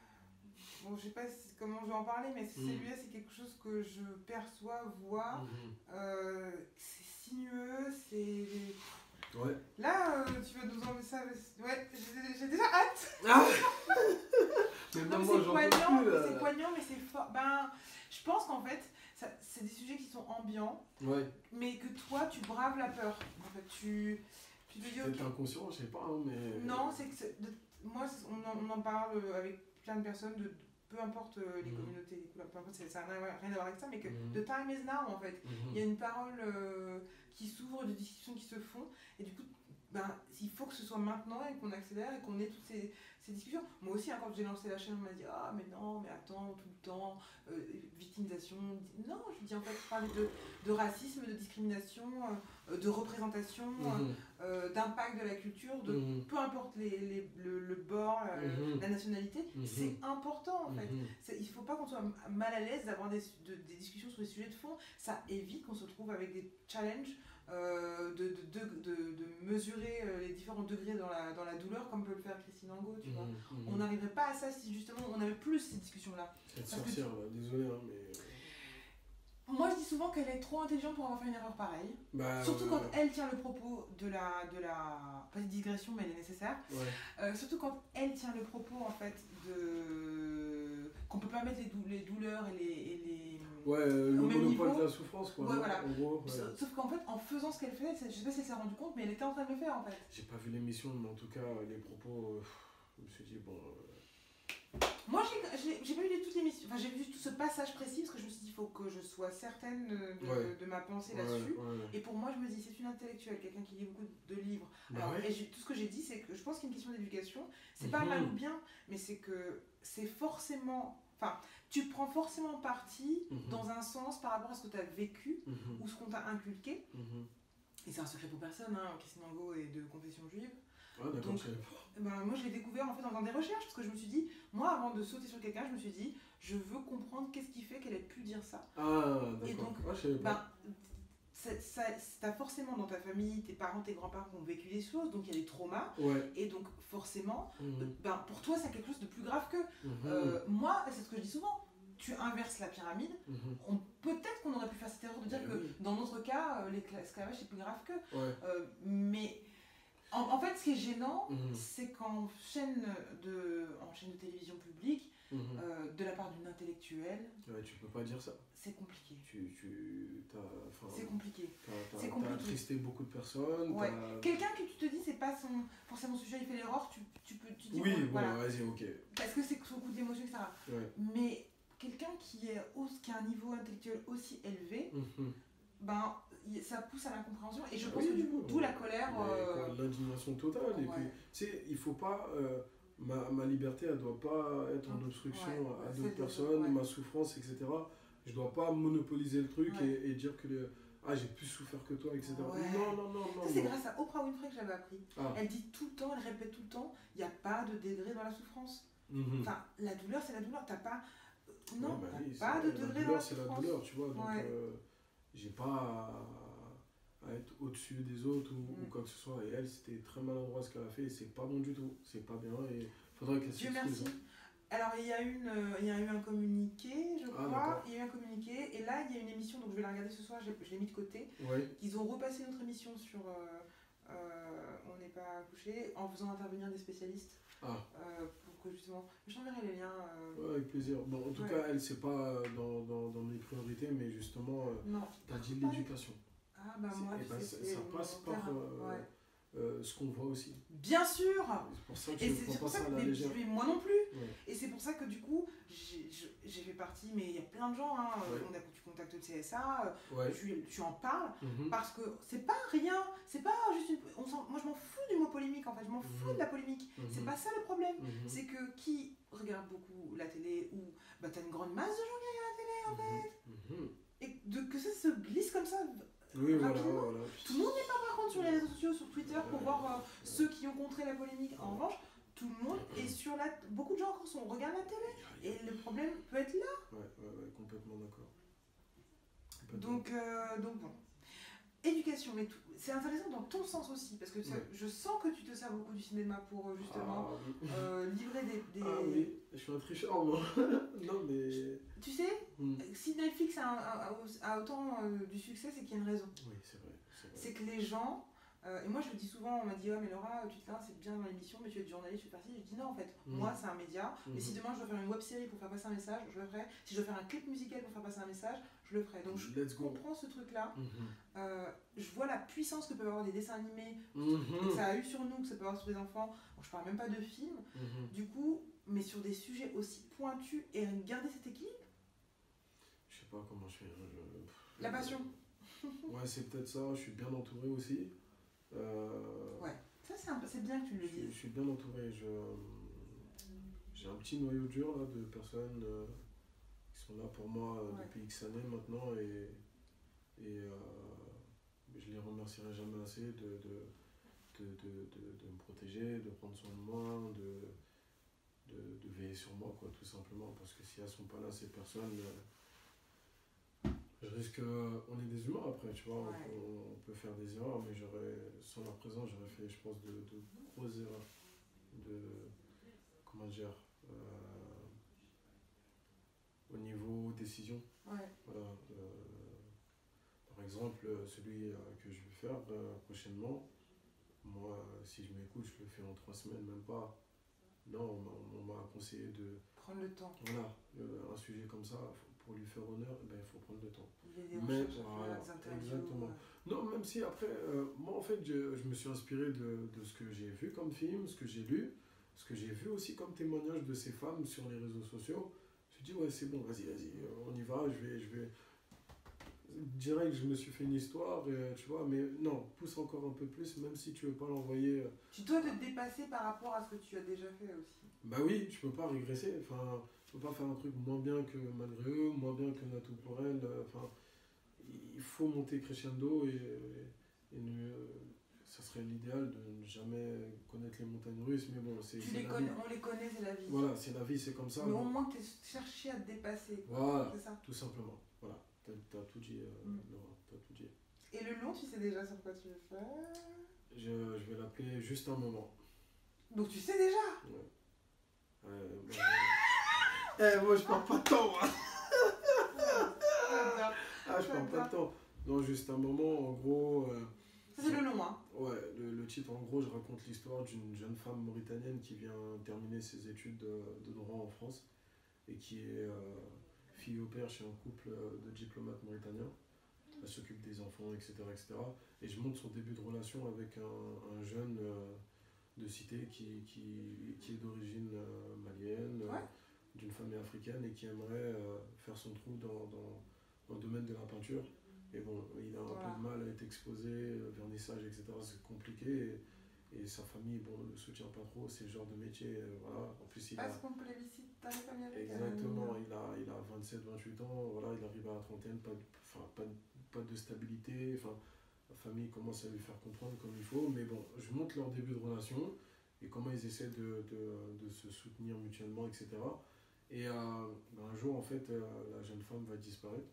bon, je sais pas si, comment je vais en parler, mais mmh. celui-là c'est quelque chose que je perçois, vois. Mmh. Euh, c'est sinueux, c'est. Ouais. Là, euh, tu vas nous enlever ça. Ouais, j'ai déjà hâte. Ah c'est poignant, c'est poignant, mais c'est fort. Ben, je pense qu'en fait, c'est des sujets qui sont ambiants, ouais. mais que toi, tu braves la peur. En fait, tu, tu te dis. C'est okay. inconscient, je sais pas, hein, mais. Non, c'est que de, moi, on en, on en parle avec plein de personnes de. Peu importe euh, les mmh. communautés, les couleurs, peu importe, ça n'a rien à voir avec ça, mais que mmh. the time is now en fait. Mmh. Il y a une parole euh, qui s'ouvre, des discussions qui se font, et du coup, ben, il faut que ce soit maintenant et qu'on accélère et qu'on ait toutes ces, ces discussions. Moi aussi, hein, quand j'ai lancé la chaîne, on m'a dit ah, mais non, mais attends, tout le temps, euh, victimisation. Non, je dis en fait, parler de, de racisme, de discrimination, euh, de représentation, mmh. euh, d'impact de la culture, de mmh. peu importe les, les, le, le bord, la, mmh. la nationalité, mmh. c'est important en fait. Mmh. Il ne faut pas qu'on soit mal à l'aise d'avoir des, de, des discussions sur des sujets de fond. Ça évite qu'on se retrouve avec des challenges. Euh, de, de, de, de, de mesurer euh, les différents degrés dans la, dans la douleur comme peut le faire Christine Angot, tu mmh, vois. Mmh. On n'arriverait pas à ça si justement on avait plus ces discussions-là. Cette sorcière, tu... désolé, hein, mais... Moi je dis souvent qu'elle est trop intelligente pour avoir fait une erreur pareille. Bah, surtout euh... quand elle tient le propos de la... De la... pas de digression mais elle est nécessaire. Ouais. Euh, surtout quand elle tient le propos en fait de... qu'on peut pas mettre les, dou les douleurs et les... Et les... Ouais, le monopole de la souffrance, quoi. Ouais, voilà. En gros, ouais. Sauf qu'en fait, en faisant ce qu'elle faisait, je sais pas si elle s'est rendue compte, mais elle était en train de le faire, en fait. J'ai pas vu l'émission, mais en tout cas, les propos, euh, je me suis dit, bon... Euh... Moi, j'ai pas vu toute l'émission, enfin, j'ai vu tout ce passage précis, parce que je me suis dit, il faut que je sois certaine de, ouais. de ma pensée ouais, là-dessus. Ouais, ouais. Et pour moi, je me dis, c'est une intellectuelle, quelqu'un qui lit beaucoup de livres. Bah Alors, ouais. et tout ce que j'ai dit, c'est que je pense qu'il y a une question d'éducation. C'est mmh. pas mal ou bien, mais c'est que c'est forcément... Enfin, tu prends forcément parti mmh. dans un sens par rapport à ce que tu as vécu mmh. ou ce qu'on t'a inculqué. Mmh. Et c'est un secret pour personne, hein, Christine Angot est de confession juive. Ah, donc, ben, moi je l'ai découvert en fait en faisant des recherches, parce que je me suis dit, moi avant de sauter sur quelqu'un, je me suis dit, je veux comprendre qu'est-ce qui fait qu'elle ait pu dire ça. Ah, d'accord. Et donc, ah, je savais pas. Ben, t'as forcément dans ta famille, tes parents, tes grands-parents qui ont vécu des choses, donc il y a des traumas, ouais. et donc forcément, mmh. ben, pour toi c'est quelque chose de plus grave que. Mmh. Euh, moi, c'est ce que je dis souvent, tu inverses la pyramide, mmh. peut-être qu'on aurait pu faire cette erreur de dire mais que oui. dans notre cas, euh, l'esclavage c'est plus grave que. Ouais. Euh, mais en, en fait, ce qui est gênant, mmh. c'est qu'en chaîne, de, en chaîne de télévision publique, mmh. euh, de la part d'une intellectuelle, ouais, tu peux pas dire ça. C'est compliqué. Tu, tu, c'est compliqué. Tu as attristé beaucoup de personnes. Ouais. Quelqu'un que tu te dis, c'est pas son, forcément son sujet, il fait l'erreur, tu, tu peux. Tu dis, oui, bon, bon, voilà. vas-y, ok. Parce que c'est son coup d'émotion, et cetera. Ouais. Mais quelqu'un qui, qui a un niveau intellectuel aussi élevé, mmh. ben, ça pousse à l'incompréhension. Et je pense oui, que du coup, d'où la colère. Euh... L'indignation totale. Ouais. Et puis, tu sais, il faut pas. Euh, ma, ma liberté, elle doit pas être en obstruction ouais, à d'autres personnes, ouais. ma souffrance, et cetera. Je dois pas monopoliser le truc ouais. et, et dire que le, ah, j'ai plus souffert que toi, et cetera. Ouais. Non, non, non, non. C'est grâce à Oprah Winfrey que j'avais appris. Ah. Elle dit tout le temps, elle répète tout le temps, il n'y a pas de degré dans la souffrance. Mm-hmm. Enfin, la douleur, c'est la douleur. T'as pas. Non, ouais, bah, oui, pas de la degré douleur, dans la c'est souffrance. la douleur, tu vois. Donc, ouais. euh, j'ai pas à, à être au-dessus des autres ou, mm. ou quoi que ce soit. Et elle, c'était très maladroit ce qu'elle a fait et c'est pas bon du tout. C'est pas bien et il faudrait qu'elle Dieu merci. Alors, il y, a une, il y a eu un communiqué, je crois. Ah, il y a eu un communiqué. Et là, il y a une émission, donc je vais la regarder ce soir, je, je l'ai mis de côté. Ouais. Ils ont repassé notre émission sur euh, euh, On n'est pas couché en faisant intervenir des spécialistes. Ah. Euh, pour que justement. Je t'enverrai les liens. Euh... Ouais, avec plaisir. Bon, en tout ouais. cas, elle, c'est pas dans, dans, dans mes priorités, mais justement, euh, tu as dit l'éducation. Ah, bah moi, et bah, ça, ça passe par. Euh, ouais. Euh, ce qu'on voit aussi. Bien sûr. C'est pour ça que et je c'est pour ça que mais, moi non plus. Ouais. Et c'est pour ça que du coup, j'ai fait partie, mais il y a plein de gens, hein, ouais. on a, tu contactes le C S A, ouais. tu, tu en parles, mm-hmm. parce que c'est pas rien, c'est pas juste une... On moi je m'en fous du mot polémique en fait, je m'en mm-hmm. fous de la polémique. Mm-hmm. C'est pas ça le problème, mm-hmm. c'est que qui regarde beaucoup la télé, ou bah t'as une grande masse de gens qui regardent la télé en fait. Mm-hmm. Et de, que ça se glisse comme ça. Oui, voilà, voilà. Tout le monde n'est pas par contre sur les réseaux sociaux, sur Twitter, ouais, pour voir euh, ouais. ceux qui ont contré la polémique. En revanche, tout le monde est sur la... Beaucoup de gens encore sont, regardent la télé. Et le problème peut être là. Ouais, ouais, ouais, complètement d'accord. Donc, euh, donc bon. Éducation, mais c'est intéressant dans ton sens aussi, parce que ça, ouais. je sens que tu te sers beaucoup du cinéma pour justement ah, oui. euh, livrer des, des... Ah oui, je suis un tricheur moi. Non mais... Tu sais, mm. si Netflix a, a, a autant euh, du succès, c'est qu'il y a une raison. Oui, c'est vrai. C'est que les gens... Euh, et moi je le dis souvent, on m'a dit oh mais Laura tu te lances c'est bien dans l'émission mais tu es journaliste, tu fais partie. Je dis non en fait, mmh. moi c'est un média, mmh. mais si demain je dois faire une web série pour faire passer un message, je le ferai. Si je dois faire un clip musical pour faire passer un message, je le ferai. Donc je Let's comprends go. ce truc là, mmh. euh, je vois la puissance que peuvent avoir des dessins animés, mmh. que ça a eu sur nous, que ça peut avoir sur des enfants. Bon, je parle même pas de films, mmh. du coup, mais sur des sujets aussi pointus et garder cet équilibre. Je sais pas comment je fais. Je... La passion. Ouais c'est peut-être ça, je suis bien entouré aussi. Euh, ouais, ça c'est bien que tu le dises. Je, je suis bien entouré. Je, j'ai un petit noyau dur là, de personnes euh, qui sont là pour moi euh, ouais. depuis X années maintenant et, et euh, je les remercierai jamais assez de, de, de, de, de, de me protéger, de prendre soin de moi, de, de, de veiller sur moi quoi, tout simplement. Parce que si elles sont pas là, ces personnes... Euh, je risque, euh, on est des humains après, tu vois, ouais. on, on peut faire des erreurs, mais j'aurais, sans leur présence, j'aurais fait, je pense, de, de grosses erreurs. De, comment dire, euh, au niveau décision. Ouais. Voilà, euh, par exemple, celui euh, que je vais faire euh, prochainement, moi, si je m'écoute, je le fais en trois semaines, même pas. Non, on, on m'a conseillé de... Prendre le temps. Voilà, euh, un sujet comme ça, pour lui faire honneur, ben, il faut prendre le temps. Des mais voilà, exactement. Ouais. Non, même si après, euh, moi en fait, je, je me suis inspiré de, de ce que j'ai vu comme film, ce que j'ai lu, ce que j'ai vu aussi comme témoignage de ces femmes sur les réseaux sociaux. Je me suis dit, ouais, c'est bon, vas-y, vas-y, on y va, je vais, je vais... Direct, je me suis fait une histoire, et, tu vois, mais non, pousse encore un peu plus, même si tu veux pas l'envoyer... Tu dois te dépasser par rapport à ce que tu as déjà fait aussi. Bah oui, je peux pas régresser, enfin... Je ne peux pas faire un truc moins bien que malgré eux, moins bien que Natou pour elle. Enfin, il faut monter crescendo et, et, et ne, ça serait l'idéal de ne jamais connaître les montagnes russes. Mais bon, c'est la vie. On les connaît, c'est la vie. Voilà, c'est la vie, c'est comme ça. Mais au moins que tu aies cherché à te dépasser. Voilà, c'est ça. Tout simplement. Voilà, tu as tout dit, euh, mm. Laura, tu as tout dit. Et le long, tu sais déjà sur quoi tu veux faire? Je, je vais l'appeler Juste un moment. Donc tu sais déjà? Ouais. Euh, bah, Eh, moi je perds pas de temps. Hein. Ah, je perds pas de temps. Non, juste un moment, en gros. Euh, Ça, c'est le long, hein. Ouais, le, le titre, en gros, je raconte l'histoire d'une jeune femme mauritanienne qui vient terminer ses études de, de droit en France et qui est euh, fille au père chez un couple de diplomates mauritaniens. Elle s'occupe des enfants, et cetera, et cetera. Et je montre son début de relation avec un, un jeune euh, de cité qui, qui, qui est d'origine euh, malienne. Ouais. D'une famille africaine et qui aimerait euh, faire son trou dans, dans, dans le domaine de la peinture. Et bon, il a un voilà. peu de mal à être exposé, euh, vernissage, et cetera. C'est compliqué. Et, et sa famille, bon, ne le soutient pas trop. C'est le genre de métier, euh, voilà. En plus, il Parce a... qu'on plébiscite ta famille avec Exactement. Il a, il a vingt-sept vingt-huit ans. Voilà, il arrive à la trentaine, pas de, enfin, pas de, pas de stabilité. Enfin, la famille commence à lui faire comprendre comme il faut. Mais bon, je montre leur début de relation et comment ils essaient de, de, de se soutenir mutuellement, et cetera. Et euh, ben un jour, en fait, euh, la jeune femme va disparaître.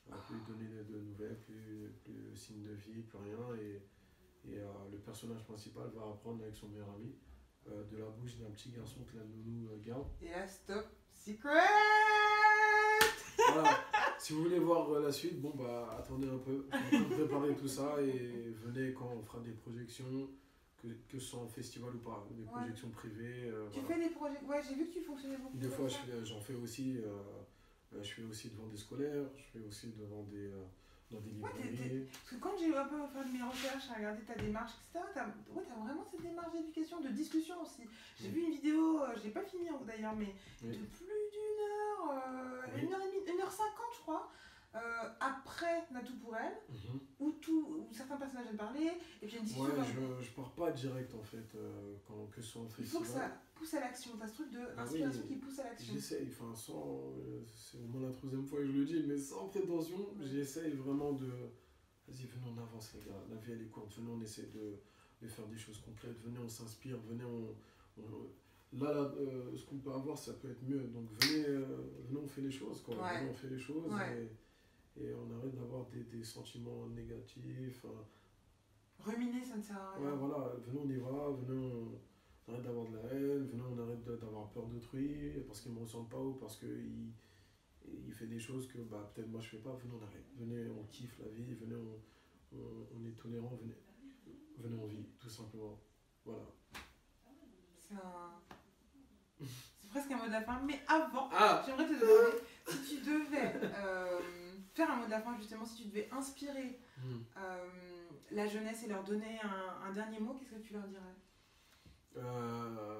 Euh, plus donner de, de nouvelles, plus, plus signe de vie, plus rien. Et, et euh, le personnage principal va apprendre avec son meilleur ami euh, de la bouche d'un petit garçon que la nounou euh, garde. Et là, stop, secret. Voilà. Si vous voulez voir euh, la suite, bon bah attendez un peu. Je suis en train de préparer tout ça et venez quand on fera des projections, que, que ce soit en festival ou pas, des Ouais. projections privées. Euh, Tu voilà. fais des projets. Ouais, j'ai vu que tu fonctionnais beaucoup. Des comme fois, je ça. fais- j'en fais aussi. Euh, euh, je fais aussi devant des scolaires, je fais aussi devant des, euh, dans des Ouais, t'es- librairies. Parce que quand j'ai un peu fait mes recherches, à regarder ta démarche, et cetera, t'as ouais, t'as vraiment cette démarche d'éducation, de discussion aussi. J'ai Oui. vu une vidéo, euh, je l'ai pas fini d'ailleurs, mais Oui. de plus d'une heure, euh, Oui. une heure et demie, une heure cinquante, je crois, euh, après Natou pour elle, Mhm. où, tout, où certains personnages viennent parler, et puis il y a une discussion. Ouais, dans- je, je pars pas direct en fait, euh, quand, que ce soit en Il faut que festival. ça pousse à l'action, t'as ce truc de Ah l'inspiration oui, qui pousse à l'action. J'essaye, enfin sans, euh, c'est au moins la troisième fois que je le dis, mais sans prétention, Ouais. j'essaye vraiment de, vas-y venez on avance les gars, la vie elle est courte, venez on essaie de, de faire des choses concrètes, venez on s'inspire, venez on, on- là, là euh, ce qu'on peut avoir ça peut être mieux, donc venez, euh, venez on fait les choses quoi, Ouais. venez on fait les choses Ouais. et, et on arrête d'avoir des, des sentiments négatifs, hein. Ruminer, ça ne sert à rien. Ouais, voilà, venez, on y va, venez, on arrête d'avoir de la haine, venez, on arrête de- d'avoir peur d'autrui, parce qu'il ne me ressemble pas ou parce qu'il il fait des choses que bah, peut-être moi je fais pas, venez, on arrête. Venez, on kiffe la vie, venez, on, on, on est tolérant, venez, venez, on vit, tout simplement. Voilà. C'est un... C'est presque un mot de la fin, mais avant, Ah j'aimerais te demander si tu devais euh, faire un mot de la fin, justement, si tu devais inspirer Hmm. euh, la jeunesse et leur donner un, un dernier mot, qu'est-ce que tu leur dirais? Euh,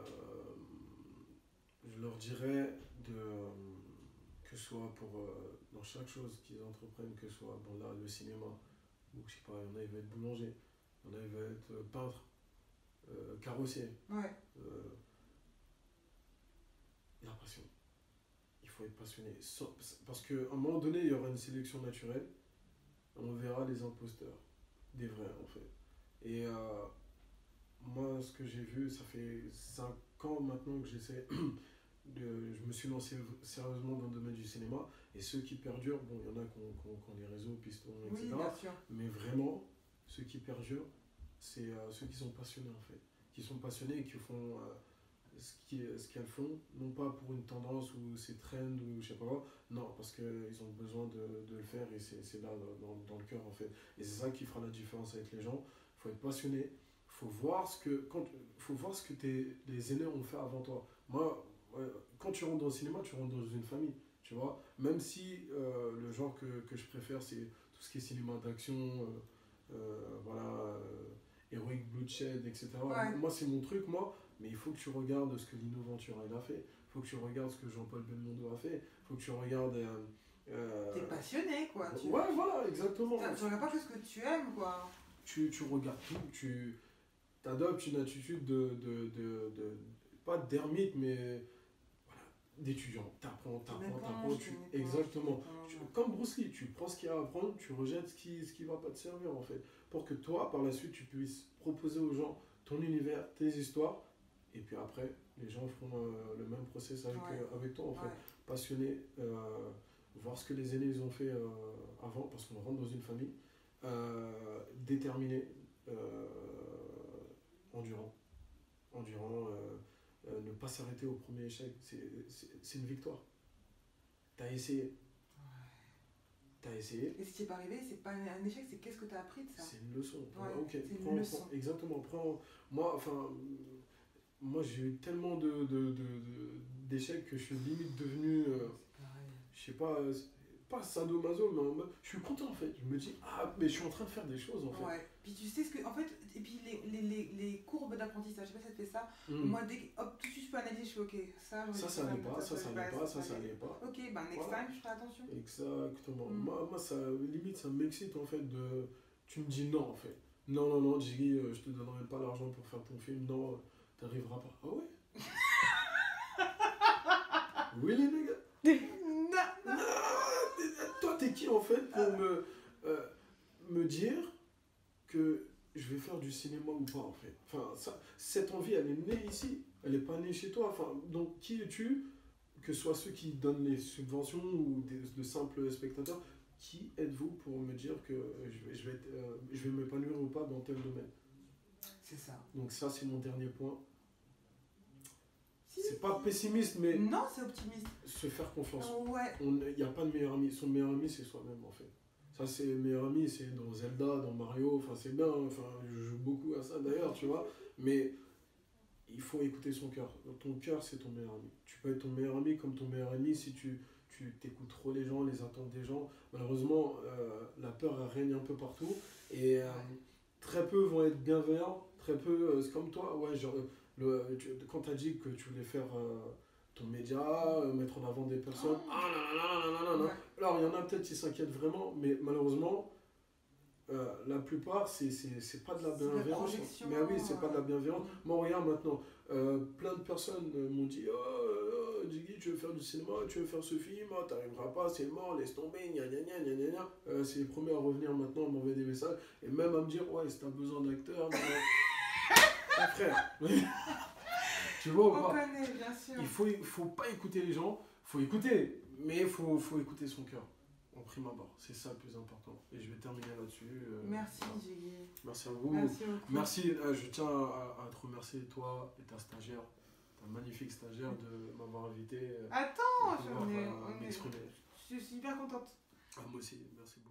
je leur dirais de, que ce soit pour, euh, dans chaque chose qu'ils entreprennent, que ce soit bon, là, le cinéma, ou je sais pas, il y en a, ils veulent être boulanger, il y en a, ils veulent être euh, peintre, euh, carrossier. Ouais. Euh, la passion. Il faut être passionné. Sans- Parce qu'à un moment donné, il y aura une sélection naturelle, on verra les imposteurs, des vrais en fait. Et euh, moi, ce que j'ai vu, ça fait cinq ans maintenant que j'essaie de. Je me suis lancé sérieusement dans le domaine du cinéma. Et ceux qui perdurent, bon, il y en a qui ont, qui ont- qui ont les réseaux, pistons, Oui, et cetera. bien sûr. Mais vraiment, ceux qui perdurent, c'est euh, ceux qui sont passionnés en fait. Qui sont passionnés et qui font euh, ce qui- ce qu'elles font, non pas pour une tendance ou c'est trend ou je sais pas quoi, non, parce qu'ils ont besoin de, de le faire et c'est c'est là dans, dans le cœur en fait. Et c'est ça qui fera la différence avec les gens. Il faut être passionné, il faut voir ce que, quand, faut voir ce que tes, les aînés ont fait avant toi. Moi, ouais, quand tu rentres dans le cinéma, tu rentres dans une famille, tu vois. Même si euh, le genre que, que je préfère, c'est tout ce qui est cinéma d'action, euh, euh, voilà, euh, Heroic Bloodshed, et cetera. Ouais. Moi, c'est mon truc, moi. Mais il faut que tu regardes ce que Lino Ventura il a fait. Il faut que tu regardes ce que Jean-Paul Belmondo a fait. Il faut que tu regardes. Euh, euh, T'es passionné, quoi. Tu... Ouais, voilà, exactement. Tu regardes pas que ce que tu aimes, quoi. Tu, tu regardes tout. Tu adoptes une attitude de, de, de, de pas d'ermite, mais voilà, d'étudiant. T'apprends, t'apprends, t'apprends. Tu, exactement. Tu, comme Bruce Lee, tu prends ce qu'il y a à apprendre, tu rejettes ce qui ce qui va pas te servir en fait. Pour que toi, par la suite, tu puisses proposer aux gens ton univers, tes histoires. Et puis après, les gens feront euh, le même process avec, Ouais. euh, avec toi en fait. Ouais. Passionné, euh, voir ce que les aînés ils ont fait euh, avant, parce qu'on rentre dans une famille. Euh, déterminé, euh, endurant. Endurant, euh, euh, ne pas s'arrêter au premier échec, c'est, c'est, c'est une victoire. T'as essayé. Ouais. T'as essayé. Et ce qui est pas arrivé, c'est pas un échec, c'est qu'est-ce que t'as appris de ça. C'est une leçon. Ouais, ok, c'est une prends, leçon. prends- exactement. Prends, moi, enfin, moi j'ai eu tellement de, de, de, de- d'échecs que je suis limite devenu, euh, C'est pareil. je sais pas, euh, pas sadomaso, mais en mode, je suis content en fait. Je me dis, ah, mais je suis en train de faire des choses en fait. Ouais. Puis tu sais ce que. En fait, et puis les, les, les, les courbes d'apprentissage, je sais pas si ça te fait ça. Hmm. Moi, dès que. Hop, tout de suite, je peux analyser, je suis ok. Ça, j'aurais Ça, dû ça faire allait une pas, ça, méthode, ça ouais, allait pas, ça, ça allait. allait pas. Ok, bah next Voilà. time, je ferai attention. Exactement. Mm. Moi, moi, ça, limite, ça m'excite en fait de. Tu me dis non en fait. Non, non, non, Jiggy, euh, je te donnerai pas l'argent pour faire ton film. Non, t'arriveras pas. Ah ouais? Oui, les gars. Non, non. Toi, t'es qui en fait pour me, euh, me dire que je vais faire du cinéma ou pas en fait? Enfin, ça, cette envie, elle est née ici. Elle est pas née chez toi. Enfin, donc, qui es-tu? Que ce soit ceux qui donnent les subventions ou des, de simples spectateurs, qui êtes-vous pour me dire que je vais, je vais, être, euh, je vais m'épanouir ou pas dans tel domaine? C'est ça. Donc ça, c'est mon dernier point. Si. C'est pas pessimiste, mais Non, c'est optimiste. se faire confiance. Ouais. Il n'y a pas de meilleur ami. Son meilleur ami, c'est soi-même, en fait. Ça, c'est meilleur ami, c'est dans Zelda, dans Mario. Enfin, c'est bien. Enfin, je joue beaucoup à ça, d'ailleurs, tu vois. Mais il faut écouter son cœur. Ton cœur, c'est ton meilleur ami. Tu peux être ton meilleur ami comme ton meilleur ami si tu tu t'écoutes trop les gens, les attentes des gens. Malheureusement, euh, la peur elle règne un peu partout. Et euh, très peu vont être bienveillants. Très peu, euh, c'est comme toi. Ouais, genre, le, tu, quand tu as dit que tu voulais faire euh, ton média, euh, mettre en avant des personnes. Oh. Ah là là là là là là. Ouais. Alors, il y en a peut-être qui s'inquiètent vraiment, mais malheureusement, euh, la plupart, c'est, c'est, c'est pas de la bienveillance. La mais oui, c'est pas de la bienveillance. Mmh. Moi, regarde maintenant, euh, plein de personnes m'ont dit oh, oh, Jiggy, tu veux faire du cinéma, tu veux faire ce film, oh, t'arriveras pas, c'est mort, laisse tomber, gna gna gna gna gna. Euh, c'est les premiers à revenir maintenant, à m'envoyer des messages, et même à me dire ouais, si t'as besoin d'acteurs, mon frère. Tu vois, on connaît, bien sûr. Il faut, il faut pas écouter les gens, faut écouter, mais il faut, faut écouter son cœur. En prime abord, c'est ça le plus important. Et je vais terminer là-dessus. Euh, Merci, voilà. Jiggy. Merci à vous. Merci, Merci euh, je tiens à, à te remercier, toi et ta stagiaire, ta magnifique stagiaire, de m'avoir invité. Euh, Attends, pouvoir, j'en ai, euh, on est, je suis hyper contente. Ah, moi aussi, merci beaucoup.